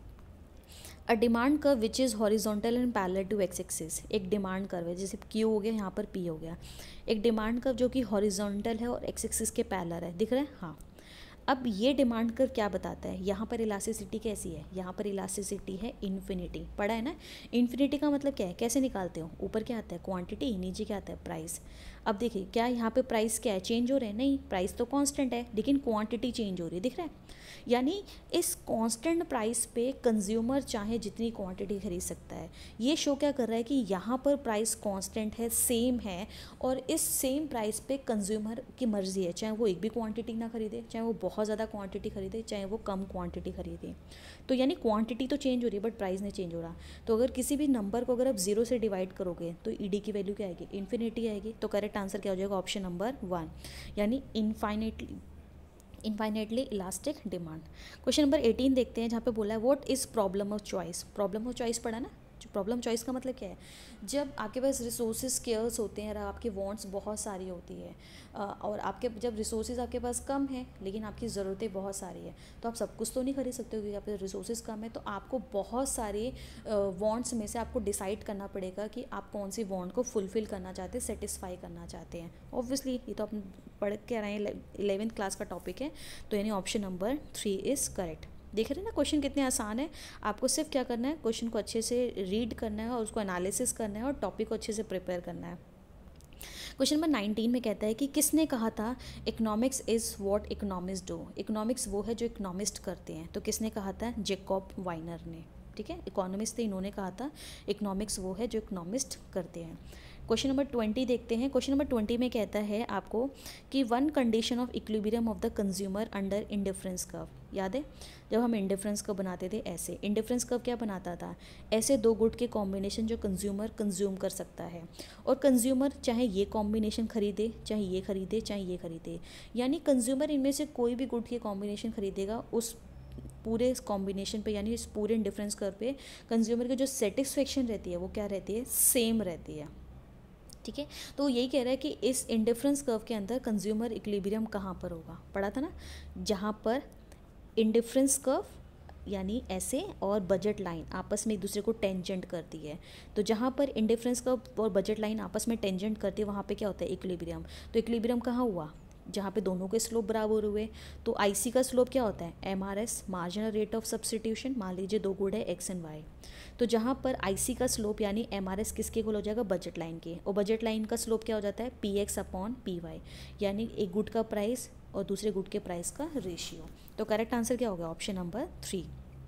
Speaker 1: a demand curve which is horizontal and parallel to X axis. एक डिमांड कर्व है, जैसे क्यू हो गया, यहाँ पर पी हो गया। एक डिमांड कर्व जो कि हॉरिजॉन्टल है और एक्स एक्सिस के पैरेलल है, दिख रहा है, हाँ। अब ये डिमांड कर्व क्या बताता है, यहाँ पर इलास्टिसिटी कैसी है, यहाँ पर इलास्टिसिटी है इन्फिनिटी, पढ़ा है ना। इन्फिनिटी का मतलब क्या है, कैसे निकालते हो, ऊपर क्या आता है क्वांटिटी, नीचे क्या आता है प्राइस। अब देखिए क्या यहाँ पे प्राइस क्या है, चेंज हो रहे हैं, नहीं, प्राइस तो कांस्टेंट है लेकिन क्वांटिटी चेंज हो रही है, दिख रहा है। यानी इस कांस्टेंट प्राइस पे कंज्यूमर चाहे जितनी क्वांटिटी खरीद सकता है। ये शो क्या कर रहा है कि यहाँ पर प्राइस कांस्टेंट है, सेम है, और इस सेम प्राइस पे कंज्यूमर की मर्जी है, चाहे वो एक भी क्वांटिटी ना खरीदे, चाहे वो बहुत ज़्यादा क्वांटिटी खरीदे, चाहे वो कम क्वांटिटी खरीदे। तो यानी क्वांटिटी तो चेंज हो रही है बट प्राइस नहीं चेंज हो रहा। तो अगर किसी भी नंबर को अगर आप जीरो से डिवाइड करोगे तो ई डी की वैल्यू क्या आएगी, इन्फिनिटी आएगी। तो करेक्ट आंसर क्या हो जाएगा, ऑप्शन नंबर वन, यानी infinitely infinitely elastic demand. Question number eighteen देखते हैं, जहाँ पे बोला है what is problem of choice. Problem of choice पढ़ा ना, जो प्रॉब्लम चॉइस का मतलब क्या है, जब आपके पास रिसोर्सेज स्केयर्स होते हैं और आपके वांट्स बहुत सारी होती है, और आपके जब रिसोर्सेज आपके पास कम है लेकिन आपकी ज़रूरतें बहुत सारी है, तो आप सब कुछ तो नहीं खरीद सकते हो क्योंकि आपके रिसोर्सेज कम है। तो आपको बहुत सारे वांट्स में से आपको डिसाइड करना पड़ेगा कि आप कौन सी वांट को फुलफ़िल करना चाहते हैं, सेटिस्फाई करना चाहते हैं। ऑब्वियसली ये तो आप पढ़ के रहे हैं, इलेवेंथ क्लास का टॉपिक है, तो यानी option number three is correct. देख रहे हैं ना क्वेश्चन कितने आसान है। आपको सिर्फ क्या करना है, क्वेश्चन को अच्छे से रीड करना है और उसको एनालिसिस करना है और टॉपिक को अच्छे से प्रिपेयर करना है। क्वेश्चन नंबर नाइनटीन में कहता है कि किसने कहा था economics is what economist do. Economics वो है जो इकोनॉमिस्ट करते हैं, तो किसने कहा था, जैकब वाइनर ने, ठीक है, इकोनॉमिस्ट थे, इन्होंने कहा था इकोनॉमिक्स वो है जो इकोनॉमिस्ट करते हैं। क्वेश्चन नंबर ट्वेंटी देखते हैं। क्वेश्चन नंबर ट्वेंटी में कहता है आपको कि one condition of equilibrium of the consumer under indifference curve. याद है जब हम इंडिफरेंस कर्व बनाते थे, ऐसे इंडिफरेंस कर्व क्या बनाता था, ऐसे दो गुड के कॉम्बिनेशन जो कंज्यूमर कंज्यूम कर सकता है, और कंज्यूमर चाहे ये कॉम्बिनेशन खरीदे, चाहे ये खरीदे, चाहे ये खरीदे, यानी कंज्यूमर इनमें से कोई भी गुड के कॉम्बिनेशन खरीदेगा, उस पूरे इस कॉम्बिनेशन पे यानी इस पूरे इंडिफरेंस कर्व पे कंज्यूमर की जो सेटिस्फेक्शन रहती है वो क्या रहती है, सेम रहती है, ठीक है। तो यही कह रहा है कि इस इंडिफरेंस कर्व के अंदर कंज्यूमर इक्विलिब्रियम कहाँ पर होगा, पढ़ा था ना, जहाँ पर इंडिफरेंस कर्व यानी ऐसे और बजट लाइन आपस में एक दूसरे को टेंजेंट करती है। तो जहाँ पर इंडिफरेंस कर्व और बजट लाइन आपस में टेंजेंट करती है वहाँ पे क्या होता है, इक्विलिब्रियम। तो इक्विलिब्रियम कहाँ हुआ, जहाँ पे दोनों के स्लोप बराबर हुए। तो आईसी का स्लोप क्या होता है, MRS, marginal rate of substitution. मान लीजिए दो गुड है एक्स एंड वाई, तो जहाँ पर आईसी का स्लोप यानी एमआरएस किसके इक्वल हो जाएगा, बजट लाइन के, और बजट लाइन का स्लोप क्या हो जाता है, P X upon P Y, यानी एक गुड का प्राइस और दूसरे गुड के प्राइस का रेशियो। तो करेक्ट आंसर क्या होगा, ऑप्शन नंबर थ्री।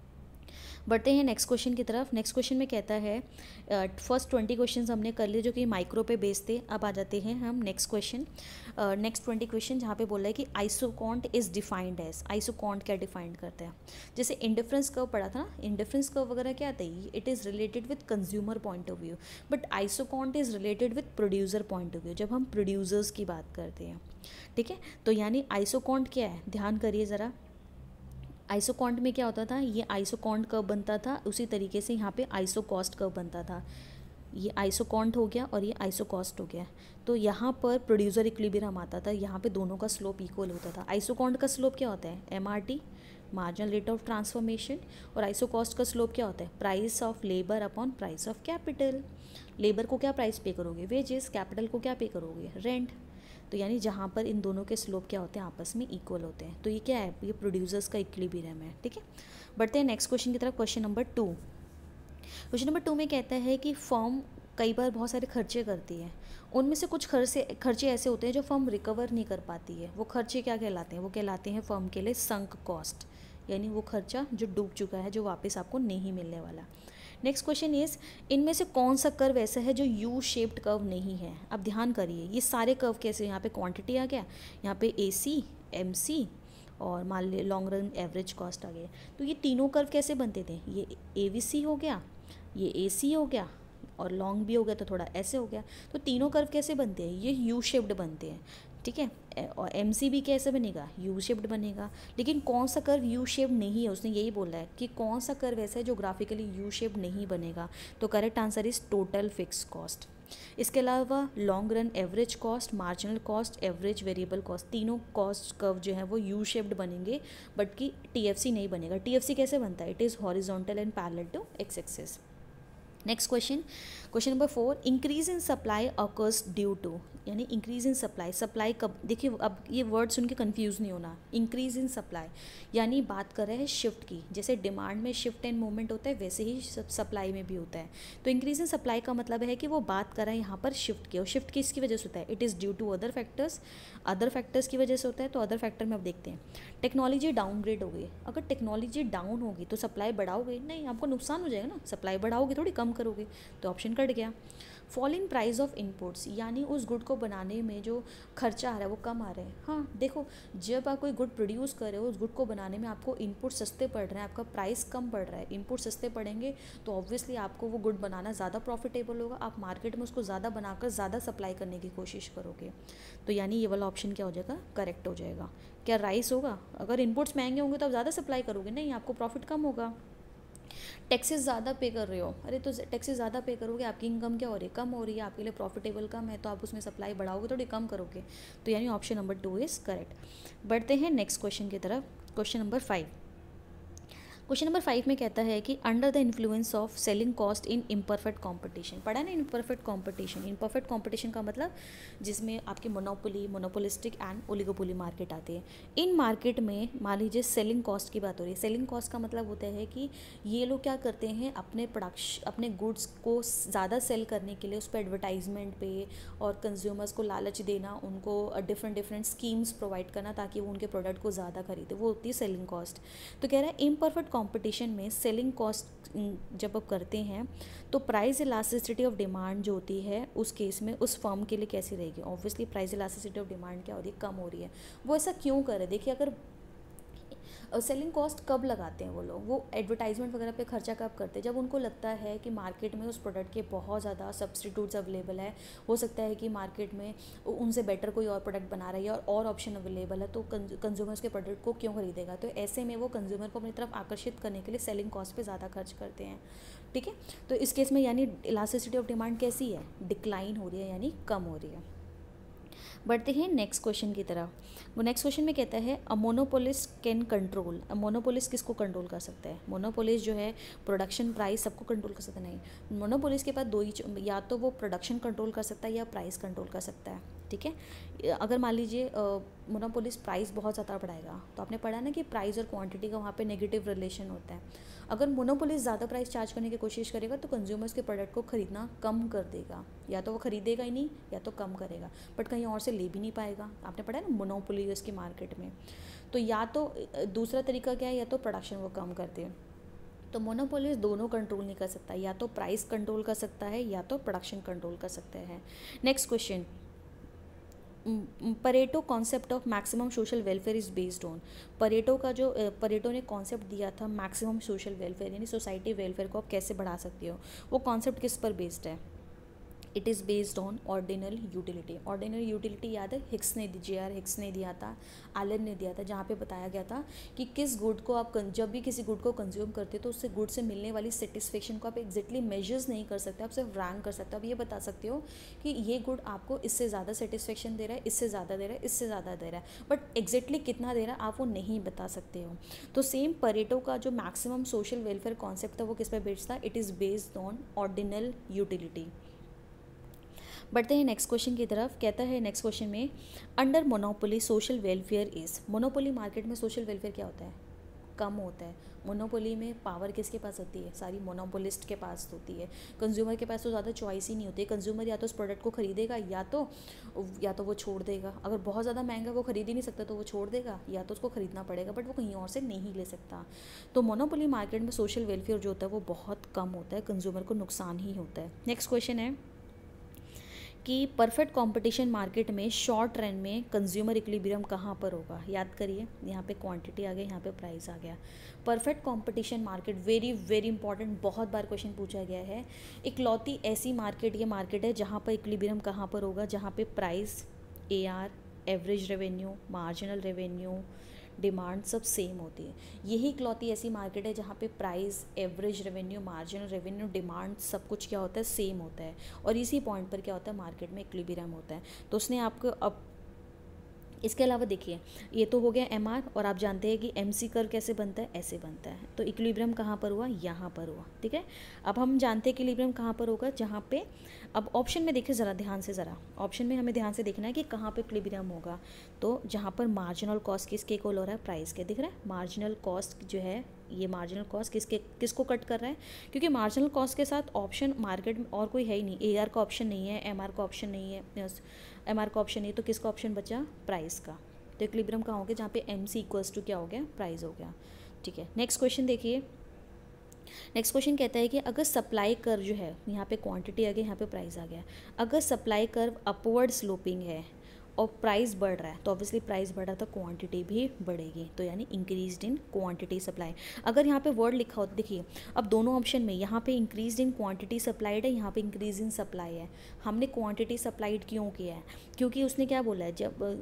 Speaker 1: बढ़ते हैं नेक्स्ट क्वेश्चन की तरफ। नेक्स्ट क्वेश्चन में कहता है, फर्स्ट ट्वेंटी क्वेश्चन हमने कर लिए जो कि माइक्रो पे बेस्ड थे। अब आ जाते हैं हम next question, next twenty question जहाँ पे बोल रहा है कि isoquant is defined as. Isoquant क्या डिफाइंड करता है, जैसे इंडिफरेंस कर्व पढ़ा था ना, इंडिफरेंस कर्व वगैरह क्या आता है, it is related with consumer point of view, but isoquant is related with producer point of view, जब हम प्रोड्यूसर्स की बात करते हैं, ठीक है। तो यानी आइसोकॉन्ट क्या है, ध्यान करिए ज़रा। आइसोकॉन्ट में क्या होता था, ये आइसोकॉन्ट कर्व बनता था, उसी तरीके से यहाँ पे आइसोकॉस्ट कर्व बनता था। ये आइसोकॉन्ट हो गया और ये आइसोकॉस्ट हो गया। तो यहाँ पर प्रोड्यूसर इक्विलिब्रियम आता था, यहाँ पे दोनों का स्लोप इक्वल होता था। आइसोकॉन्ट का स्लोप क्या होता है, M R T, marginal rate of transformation, और आइसोकॉस्ट का स्लोप क्या होता है, price of labour upon price of capital. Labour को क्या प्राइस पे करोगे, वेजेस, कैपिटल को क्या पे करोगे, रेंट। तो यानी जहाँ पर इन दोनों के स्लोप क्या होते हैं, आपस में इक्वल होते हैं। तो ये क्या है, ये प्रोड्यूसर्स का इक्विलिब्रियम है, ठीक है। बढ़ते हैं नेक्स्ट क्वेश्चन की तरफ, question number two. Question number two में कहता है कि फर्म कई बार बहुत सारे खर्चे करती है, उनमें से कुछ खर्चे खर्चे ऐसे होते हैं जो फर्म रिकवर नहीं कर पाती है। वो खर्चे क्या कहलाते हैं, वो कहलाते हैं फर्म के लिए संक कॉस्ट, यानी वो खर्चा जो डूब चुका है, जो वापस आपको नहीं मिलने वाला। नेक्स्ट क्वेश्चन इज, इनमें से कौन सा कर्व ऐसा है जो यू शेप्ड कर्व नहीं है। अब ध्यान करिए, ये सारे कर्व कैसे, यहाँ पे क्वांटिटी आ गया, यहाँ पे ए सी, एम सी और मान ली लॉन्ग रन एवरेज कॉस्ट आ गया। तो ये तीनों कर्व कैसे बनते थे, ये ए वी सी हो गया, ये ए सी हो गया और लॉन्ग भी हो गया तो थोड़ा ऐसे हो गया। तो तीनों कर्व कैसे बनते हैं, ये यू शेप्ड बनते हैं, ठीक है। और एम सी भी कैसे बनेगा, यू शेप्ड बनेगा। लेकिन कौन सा कर्व यू शेप्ड नहीं है, उसने यही बोला है कि कौन सा कर्व ऐसा है जो ग्राफिकली यू शेप्ड नहीं बनेगा। तो correct answer is total fix cost. इसके अलावा long run average cost, marginal cost, average variable cost, तीनों कॉस्ट कर्व जो है वो यू शेप्ड बनेंगे, बट कि टी एफ सी नहीं बनेगा। टी एफ सी कैसे बनता है, it is horizontal and parallel to X axis. Next question, question number four, increase in supply occurs due to, यानी इंक्रीज इन सप्लाई, सप्लाई कब, देखिए अब ये वर्ड सुन के कन्फ्यूज़ नहीं होना। इंक्रीज इन सप्लाई यानी बात कर रहे हैं शिफ्ट की, जैसे डिमांड में शिफ्ट एंड मूवमेंट होता है वैसे ही सप्लाई में भी होता है। तो इंक्रीज इन सप्लाई का मतलब है कि वो बात कर रहा है यहाँ पर शिफ्ट की, और शिफ्ट किसकी वजह से होता है, it is due to other factors, other factors की वजह से होता है। तो अदर फैक्टर में अब देखते हैं, टेक्नोलॉजी डाउनग्रेड हो गई। अगर टेक्नोलॉजी डाउन होगी तो सप्लाई बढ़ाओगे नहीं, आपको नुकसान हो जाएगा ना, सप्लाई बढ़ाओगे थोड़ी कम करोगे, तो ऑप्शन कट गया। Fall in price of inputs, यानी उस गुड को बनाने में जो खर्चा आ रहा है वो कम आ रहा है। हाँ देखो, जब आप कोई गुड प्रोड्यूस कर रहे हो, उस गुड को बनाने में आपको इनपुट सस्ते पड़ रहे हैं, आपका प्राइस कम पड़ रहा है, इनपुट सस्ते पड़ेंगे तो ऑब्वियसली आपको वो गुड बनाना ज़्यादा प्रॉफिटेबल होगा, आप मार्केट में उसको ज़्यादा बनाकर ज़्यादा सप्लाई करने की कोशिश करोगे। तो यानी ये वाला ऑप्शन क्या हो जाएगा, करेक्ट हो जाएगा। क्या राइस होगा, अगर इनपुट्स महंगे होंगे तो आप ज़्यादा सप्लाई करोगे, नहीं आपको प्रॉफिट कम होगा। टैक्सेस ज़्यादा पे कर रहे हो, अरे तो टैक्सेस ज़्यादा पे करोगे, आपकी इनकम क्या हो रही है, कम हो रही है, आपके लिए प्रॉफिटेबल कम है, तो आप उसमें सप्लाई बढ़ाओगे थोड़ी कम करोगे। तो यानी option number two is correct. बढ़ते हैं नेक्स्ट क्वेश्चन की तरफ, question number five. Question number five में कहता है कि under the influence of selling cost in imperfect competition, पढ़ा ना इम्परफेक्ट कंपटीशन। इम्परफेक्ट कंपटीशन का मतलब जिसमें आपकी monopoly, monopolistic and oligopoly market आते हैं। इन मार्केट में मान लीजिए सेलिंग कॉस्ट की बात हो रही है। सेलिंग कॉस्ट का मतलब होता है कि ये लोग क्या करते हैं, अपने प्रोडक्शन, अपने गुड्स को ज़्यादा सेल करने के लिए उस पर एडवर्टाइजमेंट पे और कंज्यूमर्स को लालच देना, उनको डिफरेंट डिफरेंट स्कीम्स प्रोवाइड करना ताकि वो उनके प्रोडक्ट को ज़्यादा खरीदे, वो होती है सेलिंग कॉस्ट। तो कह रहा है इम्परफेक्ट कंपटीशन में सेलिंग कॉस्ट जब आप करते हैं तो प्राइस इलास्टिसिटी ऑफ डिमांड जो होती है उस केस में उस फर्म के लिए कैसी रहेगी। Obviously price elasticity of demand क्या हो रही है, कम हो रही है। वो ऐसा क्यों कर रहे हैं, देखिए अगर सेलिंग कॉस्ट कब लगाते हैं वो लोग, वो एडवर्टाइजमेंट वगैरह पे खर्चा कब करते हैं, जब उनको लगता है कि मार्केट में उस प्रोडक्ट के बहुत ज़्यादा सब्सटीट्यूट्स अवेलेबल है, हो सकता है कि मार्केट में उनसे बेटर कोई और प्रोडक्ट बना रही है और और ऑप्शन अवेलेबल है, तो कंज्यूमर्स के प्रोडक्ट को क्यों खरीदेगा। तो ऐसे में वो कंज्यूमर को अपनी तरफ आकर्षित करने के लिए सेलिंग कॉस्ट पर ज़्यादा खर्च करते हैं, ठीक है। तो इस केस में यानी इलास्टिसिटी ऑफ डिमांड कैसी है, डिक्लाइन हो रही है, यानी कम हो रही है। बढ़ते हैं नेक्स्ट क्वेश्चन की तरफ। वो नेक्स्ट क्वेश्चन में कहता है a monopolist can control, a monopolist किसको कंट्रोल कर सकता है। मोनोपोलिस्ट जो है प्रोडक्शन प्राइस सबको कंट्रोल कर सकता नहीं, मोनोपोलिस्ट के पास दो ही, या तो वो प्रोडक्शन कंट्रोल कर सकता है या प्राइस कंट्रोल कर सकता है, ठीक है। अगर मान लीजिए मोनोपोलिस्ट प्राइस बहुत ज़्यादा बढ़ाएगा, तो आपने पढ़ा ना कि प्राइस और क्वांटिटी का वहाँ पे नेगेटिव रिलेशन होता है। अगर मोनोपोलिस्ट ज़्यादा प्राइस चार्ज करने की कोशिश करेगा तो कंज्यूमर्स के प्रोडक्ट को खरीदना कम कर देगा, या तो वो खरीदेगा ही नहीं या तो कम करेगा, बट कहीं और से ले भी नहीं पाएगा। आपने पढ़ा है ना मोनोपोली उसकी मार्केट में। तो या तो दूसरा तरीका क्या है, या तो प्रोडक्शन वो कम कर दे। तो मोनोपोलिस्ट दोनों कंट्रोल नहीं कर सकता, या तो प्राइस कंट्रोल कर सकता है या तो प्रोडक्शन कंट्रोल कर सकता है। Next question, Pareto concept of maximum social welfare is based on. Pareto का जो परेटो ने कॉन्सेप्ट दिया था मैक्सिमम सोशल वेलफेयर, यानी सोसाइटी वेलफेयर को आप कैसे बढ़ा सकते हो, वो कॉन्सेप्ट किस पर बेस्ड है। It is based on ordinal utility. Ordinal utility याद है, हिक्स ने जे आर हिक्स ने दिया था, एलन ने दिया था, जहाँ पे बताया गया था कि किस गुड को आप जब भी किसी गुड को कंज्यूम करते हो तो उससे गुड से मिलने वाली सेटिस्फेक्शन को आप एग्जैक्टली मेजर्स नहीं कर सकते, आप सिर्फ रैंक कर सकते हो। आप ये बता सकते हो कि ये गुड आपको इससे ज़्यादा सेटिस्फेक्शन दे रहा है, इससे ज़्यादा दे रहा है, इससे ज़्यादा दे रहा है, बट एग्जैक्टली कितना दे रहा है आप वो नहीं बता सकते हो। तो सेम परेटो का जो मैक्सिमम सोशल वेलफेयर कॉन्सेप्ट था वो किस पर बेस्ड था, it is based on ordinal utility. बढ़ते हैं नेक्स्ट क्वेश्चन की तरफ। कहता है नेक्स्ट क्वेश्चन में under monopoly social welfare is. Monopoly market में सोशल वेलफेयर क्या होता है, कम होता है। मोनोपोली में पावर किसके पास होती है, सारी मोनोपोलिस्ट के पास होती है। कंज्यूमर के पास तो ज़्यादा चॉइस ही नहीं होती है। कंज्यूमर या तो उस प्रोडक्ट को खरीदेगा या तो या तो वो छोड़ देगा। अगर बहुत ज़्यादा महंगा वो खरीद ही नहीं सकता तो वो छोड़ देगा, या तो उसको खरीदना पड़ेगा, बट वो कहीं और से नहीं ले सकता। तो मोनोपोली मार्केट में सोशल वेलफेयर जो होता है वो बहुत कम होता है, कंज्यूमर को नुकसान ही होता है। नेक्स्ट क्वेश्चन है कि परफेक्ट कंपटीशन मार्केट में शॉर्ट रन में कंज्यूमर इक्विलिब्रियम कहाँ पर होगा। याद करिए, यहाँ पे क्वांटिटी आ गया, यहाँ पे प्राइस आ गया। Perfect competition market very very important, बहुत बार क्वेश्चन पूछा गया है। इकलौती ऐसी मार्केट ये मार्केट है जहाँ पर इक्विलिब्रियम कहाँ पर होगा, जहाँ पे price, A R, average revenue, marginal revenue, demand सब सेम होती है। यही इकलौती ऐसी मार्केट है जहाँ पे price, average revenue, marginal revenue, demand सब कुछ क्या होता है, सेम होता है। और इसी पॉइंट पर क्या होता है, मार्केट में इक्विलिब्रियम होता है। तो उसने आपको अब इसके अलावा देखिए, ये तो हो गया एम आर, और आप जानते हैं कि एम सी कर्व कैसे बनता है, ऐसे बनता है। तो इक्विलिब्रियम कहाँ पर हुआ, यहाँ पर हुआ, ठीक है। अब हम जानते हैं इक्विलिब्रियम कहाँ पर होगा, जहाँ पे, अब ऑप्शन में देखिए ज़रा ध्यान से, ज़रा ऑप्शन में हमें ध्यान से देखना है कि कहाँ पे इक्विलिब्रियम होगा। तो जहाँ पर मार्जिनल कॉस्ट किसके इक्वल हो रहा है, प्राइस के, दिख रहा है। मार्जिनल कॉस्ट जो है, ये मार्जिनल कॉस्ट किसके किसको कट कर रहा है, क्योंकि मार्जिनल कॉस्ट के साथ ऑप्शन मार्केट में और कोई है ही नहीं। ए आर का ऑप्शन नहीं है, एम आर का ऑप्शन नहीं है, एम आर का ऑप्शन नहीं है, तो किसका ऑप्शन बचा, प्राइस का। तो इक्विलिब्रियम कहाँ हो गया, जहाँ पे एम सी इक्वल्स टू क्या हो गया, प्राइस हो गया, ठीक है। नेक्स्ट क्वेश्चन देखिए, नेक्स्ट क्वेश्चन कहता है कि अगर सप्लाई कर्व जो है, यहाँ पे क्वांटिटी आ गई, यहाँ पे प्राइस आ गया। अगर सप्लाई कर्व अपवर्ड स्लोपिंग है और प्राइस बढ़ रहा है, तो ऑब्वियसली प्राइस बढ़ रहा तो क्वांटिटी भी बढ़ेगी, तो यानी इंक्रीज्ड इन क्वांटिटी सप्लाई। अगर यहाँ पे वर्ड लिखा हो, देखिए अब दोनों ऑप्शन में, यहाँ पे इंक्रीज्ड इन क्वांटिटी सप्लाइड है, यहाँ पे इंक्रीज इन सप्लाई है। हमने क्वांटिटी सप्लाइड क्यों किया है, क्योंकि उसने क्या बोला है, जब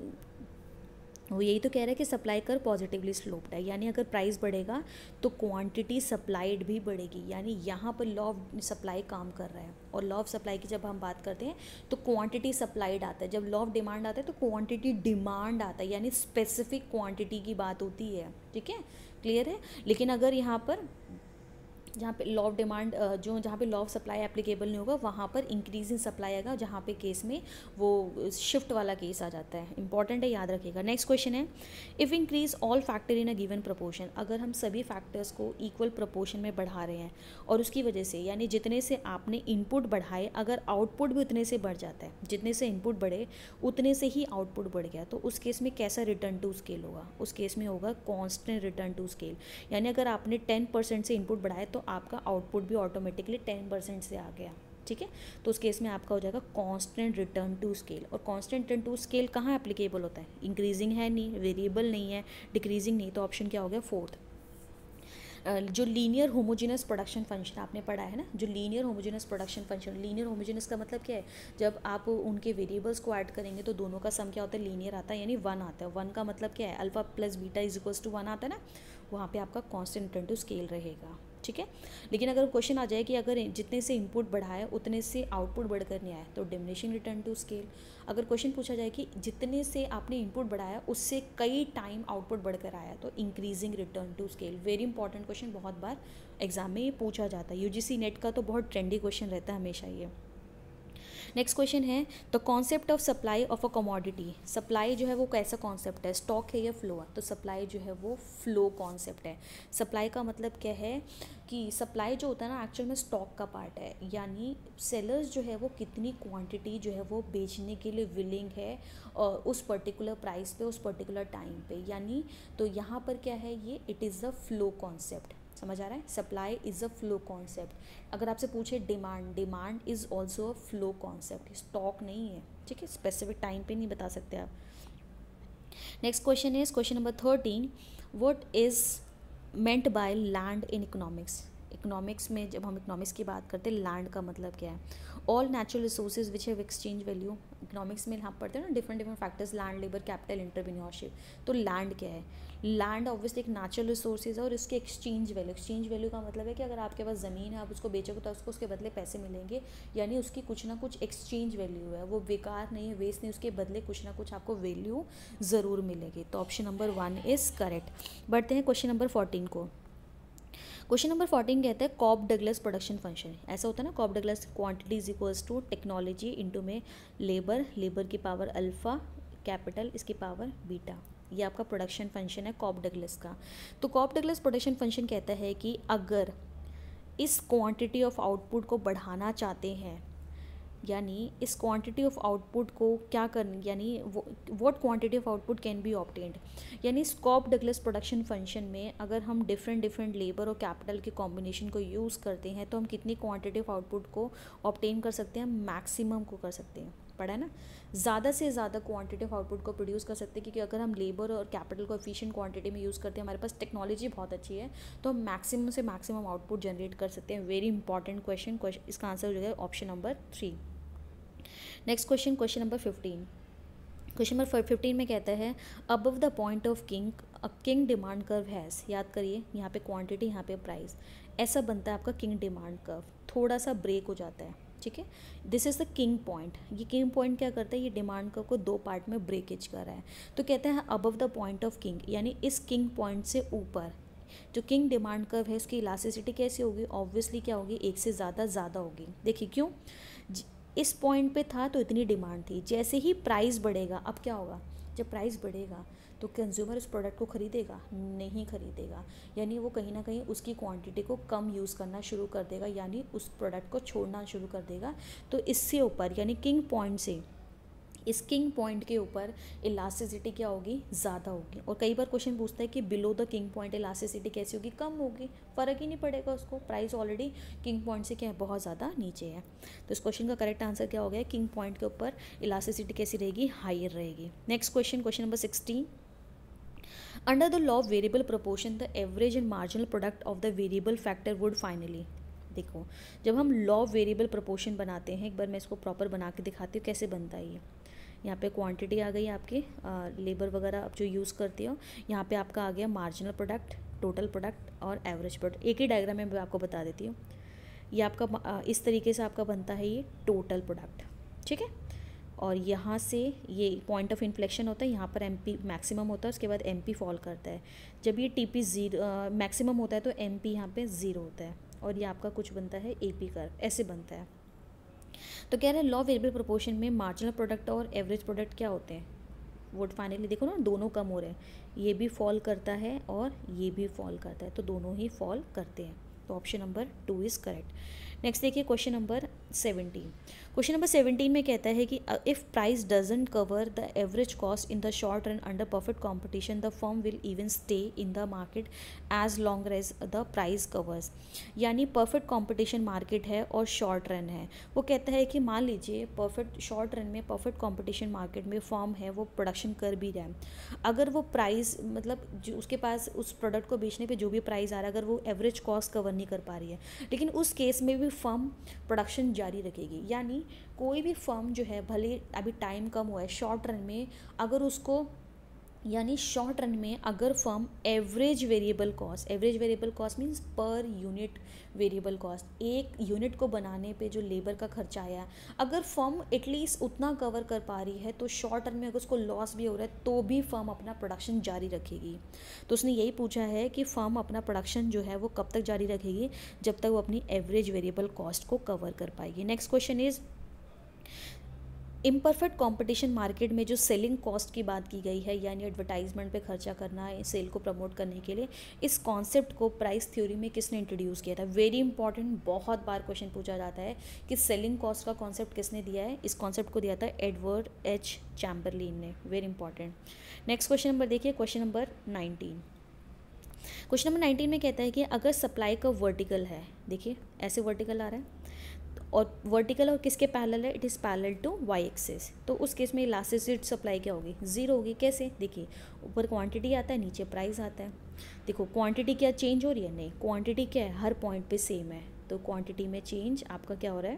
Speaker 1: वो यही तो कह रहा है कि सप्लाई कर पॉजिटिवली स्लोप्ड है, यानी अगर प्राइस बढ़ेगा तो क्वांटिटी सप्लाइड भी बढ़ेगी, यानी यहाँ पर लॉ ऑफ सप्लाई काम कर रहा है। और लॉ ऑफ सप्लाई की जब हम बात करते हैं तो क्वांटिटी सप्लाइड आता है, जब लॉ ऑफ डिमांड आता है तो क्वांटिटी डिमांड आता है, यानी स्पेसिफिक क्वांटिटी की बात होती है, ठीक है, क्लियर है। लेकिन अगर यहाँ पर जहाँ पे लॉ ऑफ डिमांड जो जहाँ पे लॉ ऑफ सप्लाई एप्लीकेबल नहीं होगा, वहाँ पर इंक्रीज इन सप्लाई आएगा, जहाँ पे केस में वो शिफ्ट वाला केस आ जाता है। इंपॉर्टेंट है, याद रखिएगा। नेक्स्ट क्वेश्चन है, if increase all factor in a given proportion, अगर हम सभी फैक्टर्स को इक्वल प्रपोर्शन में बढ़ा रहे हैं और उसकी वजह से, यानी जितने से आपने इनपुट बढ़ाए, अगर आउटपुट भी उतने से बढ़ जाता है, जितने से इनपुट बढ़े उतने से ही आउटपुट बढ़ गया, तो उस केस में कैसा रिटर्न टू स्केल होगा, उस केस में होगा कॉन्स्टेंट रिटर्न टू स्केल। यानी अगर आपने टेन परसेंट से इनपुट बढ़ाए तो आपका आउटपुट भी ऑटोमेटिकली टेन परसेंट से आ गया, ठीक है। तो उस केस में आपका हो जाएगा कांस्टेंट रिटर्न टू स्केल। और कांस्टेंट रिटर्न टू स्केल कहाँ एप्लीकेबल होता है, इंक्रीजिंग है नहीं, वेरिएबल नहीं है, डिक्रीजिंग नहीं, तो ऑप्शन क्या हो गया, फोर्थ। जो लीनियर होमोजेनस प्रोडक्शन फंक्शन आपने पढ़ा है ना, जो linear homogeneous production function, linear homogeneous का मतलब क्या है, जब आप उनके वेरिएबल्स को ऐड करेंगे तो दोनों का सम क्या होता है, लीनियर आता है, यानी वन आता है। वन का मतलब क्या है, alpha plus beta is equals to one आता है ना, वहाँ पे आपका कांस्टेंट रिटर्न टू स्केल रहेगा, ठीक है। लेकिन अगर क्वेश्चन आ जाए कि अगर जितने से इनपुट बढ़ाए उतने से आउटपुट बढ़कर नहीं आया, तो डिमिनिशिंग रिटर्न टू स्केल। अगर क्वेश्चन पूछा जाए कि जितने से आपने इनपुट बढ़ाया उससे कई टाइम आउटपुट बढ़कर आया, तो increasing return to scale. Very important question, बहुत बार एग्जाम में ये पूछा जाता है। यूजीसी नेट का तो बहुत ट्रेंडी क्वेश्चन रहता है हमेशा ये। नेक्स्ट क्वेश्चन है, the concept of supply of a commodity. Supply जो है वो कैसा कॉन्सेप्ट है, स्टॉक है या फ्लो है, तो सप्लाई जो है वो फ्लो कॉन्सेप्ट है। सप्लाई का मतलब क्या है कि सप्लाई जो होता है ना, एक्चुअल में स्टॉक का पार्ट है, यानी सेलर्स जो है वो कितनी क्वांटिटी जो है वो बेचने के लिए विलिंग है और उस पर्टिकुलर प्राइस पे, उस पर्टिकुलर टाइम पे, यानी तो यहाँ पर क्या है, ये it is the flow concept. समझ आ रहा है, supply is a flow concept. अगर आपसे पूछे demand, demand is also a flow concept, stock नहीं है, ठीक है, स्पेसिफिक टाइम पे नहीं बता सकते आप। Next question is question number thirteen, what is meant by land in economics. Economics में जब हम इकोनॉमिक्स की बात करते हैं, लैंड का मतलब क्या है, all natural resources which have exchange value. Economics में हम पढ़ते हैं ना different different factors, land, labour, capital, entrepreneurship. तो लैंड क्या है, लैंड ऑब्वियसली एक नेचुरल रिसोर्सेज है और इसके एक्सचेंज वैल्यू। एक्सचेंज वैल्यू का मतलब है कि अगर आपके पास ज़मीन है, आप उसको बेचोगे तो उसको उसके बदले पैसे मिलेंगे, यानी उसकी कुछ ना कुछ एक्सचेंज वैल्यू है, वो बेकार नहीं है, वेस्ट नहीं, उसके बदले कुछ ना कुछ आपको वैल्यू ज़रूर मिलेगी। तो option number one is correct. बढ़ते हैं क्वेश्चन नंबर फोर्टीन को। क्वेश्चन नंबर फोर्टीन कहते हैं कॉप डगलस प्रोडक्शन फंक्शन। ऐसा होता है ना, Cobb Douglas quantity is equals to technology into में लेबर, लेबर की पावर अल्फ़ा, कैपिटल इसकी पावर बीटा। ये आपका प्रोडक्शन फंक्शन है कॉप डगलस का। तो कॉप डगलस प्रोडक्शन फंक्शन कहता है कि अगर इस क्वांटिटी ऑफ आउटपुट को बढ़ाना चाहते हैं, यानी इस क्वांटिटी ऑफ आउटपुट को क्या करना, यानी what quantity of output can be obtained, यानी स्कॉप डगलस प्रोडक्शन फंक्शन में अगर हम डिफरेंट डिफरेंट लेबर और कैपिटल के कॉम्बिनेशन को यूज़ करते हैं तो हम कितनी क्वांटिटी ऑफ आउटपुट को ऑब्टेन कर सकते हैं, मैक्सिमम को कर सकते हैं। पढ़ा है ना, ज़्यादा से ज़्यादा क्वांटिटी ऑफ आउटपुट को प्रोड्यूस कर सकते हैं, क्योंकि अगर हम लेबर और कैपिटल को एफिशिएंट क्वांटिटी में यूज़ करते हैं, हमारे पास टेक्नोलॉजी बहुत अच्छी है, तो हम मैक्सिमम से मैक्सिमम आउटपुट जनरेट कर सकते हैं। वेरी इंपॉर्टेंट क्वेश्चन, इसका आंसर हो जाएगा option number three. Next question, question number fifteen. Question number fifteen में कहता है above the point of kink a kink demand curve has, याद करिए यहाँ पे क्वांटिटी, यहाँ पे प्राइस, ऐसा बनता है आपका किंग डिमांड कर्व, थोड़ा सा ब्रेक हो जाता है, ठीक है। This is the kink point. ये किंग पॉइंट क्या करता है, ये डिमांड कर्व को दो पार्ट में ब्रेकेज कर रहा है। तो कहते हैं above the point of kink, यानी इस किंग पॉइंट से ऊपर जो किंग डिमांड कर्व है उसकी इलास्टिसिटी कैसी होगी, ऑब्वियसली क्या होगी, एक से ज़्यादा ज़्यादा होगी। देखिए क्यों, इस पॉइंट पे था तो इतनी डिमांड थी, जैसे ही प्राइस बढ़ेगा, अब क्या होगा, जब प्राइस बढ़ेगा तो कंज्यूमर उस प्रोडक्ट को ख़रीदेगा, नहीं ख़रीदेगा, यानी वो कहीं ना कहीं उसकी क्वांटिटी को कम यूज़ करना शुरू कर देगा, यानी उस प्रोडक्ट को छोड़ना शुरू कर देगा। तो इससे ऊपर यानी किंग पॉइंट से, इस किंग पॉइंट के ऊपर इलास्टिसिटी क्या होगी, ज़्यादा होगी। और कई बार क्वेश्चन पूछता है कि below the kink point elasticity कैसी होगी, कम होगी, फ़र्क ही नहीं पड़ेगा उसको, प्राइस ऑलरेडी किंग पॉइंट से क्या है, बहुत ज़्यादा नीचे है। तो इस क्वेश्चन का करेक्ट आंसर क्या हो गया, किंग पॉइंट के ऊपर इलास्टिसिटी कैसी रहेगी, हायर रहेगी। Next question, question number sixteen. Under the law of variable proportion the average and marginal product of the variable factor would finally, देखो जब हम लॉ ऑफ वेरिएबल प्रोपोर्शन बनाते हैं, एक बार मैं इसको प्रॉपर बना के दिखाती हूँ कैसे बनता है ये। यहाँ पे क्वांटिटी आ गई आपकी, लेबर वगैरह आप जो यूज़ करते हो, यहाँ पे आपका आ गया मार्जिनल प्रोडक्ट, टोटल प्रोडक्ट और एवरेज प्रोडक्ट। एक ही डायग्राम में मैं आपको बता देती हूँ। ये आपका आ, इस तरीके से आपका बनता है ये टोटल प्रोडक्ट, ठीक है। और यहाँ से ये पॉइंट ऑफ इन्फ्लेक्शन होता है, यहाँ पर एम पी मैक्सिमम होता है, उसके बाद एम पी फॉल करता है। जब ये टी पी जीरो मैक्सिमम होता है तो एम पी यहाँ पर ज़ीरो होता है, और ये आपका कुछ बनता है ए पी कर्व, ऐसे बनता है। तो कह रहे हैं लॉ वेरिएबल प्रोपोर्शन में मार्जिनल प्रोडक्ट और एवरेज प्रोडक्ट क्या होते हैं, वोट फाइनली देखो ना, दोनों कम हो रहे हैं, ये भी फॉल करता है और ये भी फॉल करता है, तो दोनों ही फॉल करते हैं। तो option number two is correct. Next देखिए question number seventeen. Question number seventeen में कहता है कि if price doesn't cover the average cost in the short run under perfect competition the firm will even stay in the market as long as the price covers. यानी perfect competition market है और short run है। वो कहता है कि मान लीजिए परफेक्ट शॉर्ट रन में परफेक्ट कॉम्पिटिशन मार्केट में फर्म है, वो प्रोडक्शन कर भी रहा है, अगर वो प्राइस मतलब जो उसके पास उस प्रोडक्ट को बेचने पे जो भी प्राइस आ रहा है, अगर वो एवरेज कॉस्ट कवर नहीं कर पा रही है, लेकिन उस केस में भी फर्म प्रोडक्शन जारी रखेगी। यानी कोई भी फर्म जो है, भले अभी टाइम कम हुआ है, शॉर्ट रन में अगर उसको, यानी शॉर्ट रन में अगर firm average variable cost, average variable cost means per unit variable cost, एक यूनिट को बनाने पे जो लेबर का खर्चा आया, अगर फर्म एटलीस्ट उतना कवर कर पा रही है, तो शॉर्ट रन में अगर उसको लॉस भी हो रहा है तो भी फर्म अपना प्रोडक्शन जारी रखेगी। तो उसने यही पूछा है कि फर्म अपना प्रोडक्शन जो है वो कब तक जारी रखेगी, जब तक वो अपनी एवरेज वेरिएबल कॉस्ट को कवर कर पाएगी। Next question is imperfect competition market में जो सेलिंग कॉस्ट की बात की गई है, यानी एडवर्टाइजमेंट पे खर्चा करना है सेल को प्रमोट करने के लिए, इस कॉन्सेप्ट को प्राइस थ्योरी में किसने इंट्रोड्यूस किया था। वेरी इंपॉर्टेंट, बहुत बार क्वेश्चन पूछा जाता है कि सेलिंग कॉस्ट का कॉन्सेप्ट किसने दिया है। इस कॉन्सेप्ट को दिया था एडवर्ड एच चैम्बरलिन ने। Very important. Next question number देखिए, question number nineteen. Question number nineteen में कहता है कि अगर सप्लाई का वर्टिकल है, देखिए ऐसे वर्टिकल आ रहा है, और वर्टिकल और किसके पैरेलल है, it is parallel to Y axis, तो उस केस में इलास्टिसिटी सप्लाई क्या होगी, जीरो होगी। कैसे, देखिए ऊपर क्वांटिटी आता है, नीचे प्राइस आता है। देखो क्वांटिटी क्या चेंज हो रही है, नहीं, क्वांटिटी क्या है, हर पॉइंट पे सेम है, तो क्वांटिटी में चेंज आपका क्या हो रहा है,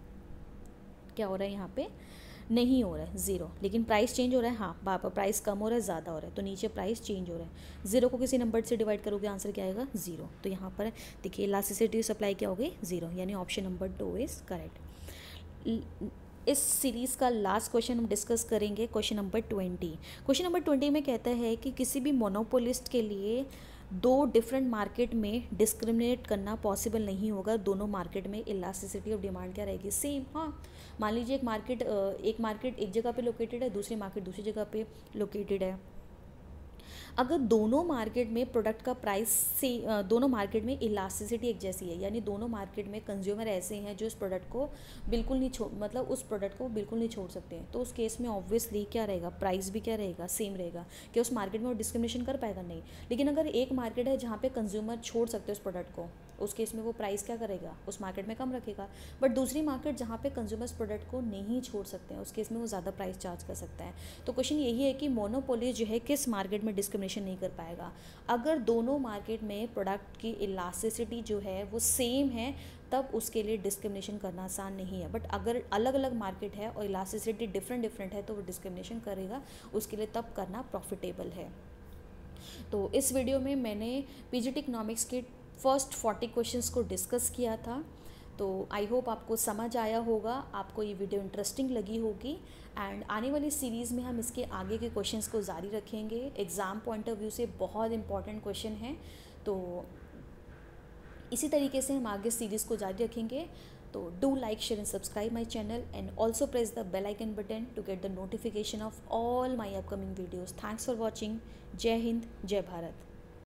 Speaker 1: क्या हो रहा है यहाँ पे नहीं हो रहा है, ज़ीरो। लेकिन प्राइस चेंज हो रहा है, हाँ बार प्राइस कम हो रहा है, ज़्यादा हो रहा है, तो नीचे प्राइस चेंज हो रहा है। ज़ीरो को किसी नंबर से डिवाइड करोगे, आंसर क्या आएगा, ज़ीरो। तो यहाँ पर देखिए इलास्टिसिटी सप्लाई क्या होगी, ज़ीरो, यानी option number two is correct. इस सीरीज़ का लास्ट क्वेश्चन हम डिस्कस करेंगे, question number twenty. Question number twenty में कहता है कि किसी भी मोनोपोलिस्ट के लिए दो डिफरेंट मार्केट में डिस्क्रिमिनेट करना पॉसिबल नहीं होगा। दोनों मार्केट में इलास्टिसिटी ऑफ डिमांड क्या रहेगी, सेम। हाँ, मान लीजिए एक मार्केट एक मार्केट एक जगह पे लोकेटेड है, दूसरी मार्केट दूसरी जगह पे लोकेटेड है, अगर दोनों मार्केट में प्रोडक्ट का प्राइस से दोनों मार्केट में इलास्टिसिटी एक जैसी है, यानी दोनों मार्केट में कंज्यूमर ऐसे हैं जो इस प्रोडक्ट को बिल्कुल नहीं छोड़ मतलब उस प्रोडक्ट को बिल्कुल नहीं छोड़ सकते हैं, तो उस केस में ऑब्वियसली क्या रहेगा, प्राइस भी क्या रहेगा, सेम रहेगा। कि उस मार्केट में वो डिस्क्रिमिनेशन कर पाएगा, नहीं। लेकिन अगर एक मार्केट है जहाँ पे कंज्यूमर छोड़ सकते हैं उस प्रोडक्ट को, उस केस में वो प्राइस क्या करेगा, उस मार्केट में कम रखेगा। बट दूसरी मार्केट जहाँ पे कंज्यूमर्स प्रोडक्ट को नहीं छोड़ सकते हैं, उस केस में वो ज़्यादा प्राइस चार्ज कर सकता है। तो क्वेश्चन यही है कि मोनोपोली जो है किस मार्केट में डिस्क्रिमिनेशन नहीं कर पाएगा। अगर दोनों मार्केट में प्रोडक्ट की इलास्टिसिटी जो है वो सेम है, तब उसके लिए डिस्क्रिमिनेशन करना आसान नहीं है। बट अगर अलग अलग मार्केट है और इलास्टिसिटी डिफरेंट डिफरेंट है तो वो डिस्क्रिमिनेशन करेगा, उसके लिए तब करना प्रॉफिटेबल है। तो इस वीडियो में मैंने पीजीटी इकोनॉमिक्स के फर्स्ट फोर्टी क्वेश्चंस को डिस्कस किया था। तो आई होप आपको समझ आया होगा, आपको ये वीडियो इंटरेस्टिंग लगी होगी। एंड आने वाली सीरीज़ में हम इसके आगे के क्वेश्चंस को जारी रखेंगे। एग्ज़ाम पॉइंट ऑफ व्यू से बहुत इंपॉर्टेंट क्वेश्चन है, तो इसी तरीके से हम आगे सीरीज़ को जारी रखेंगे। तो do like, share and subscribe my channel and also press the bell icon button to get the notification of all my upcoming videos. Thanks for watching. जय हिंद, जय भारत।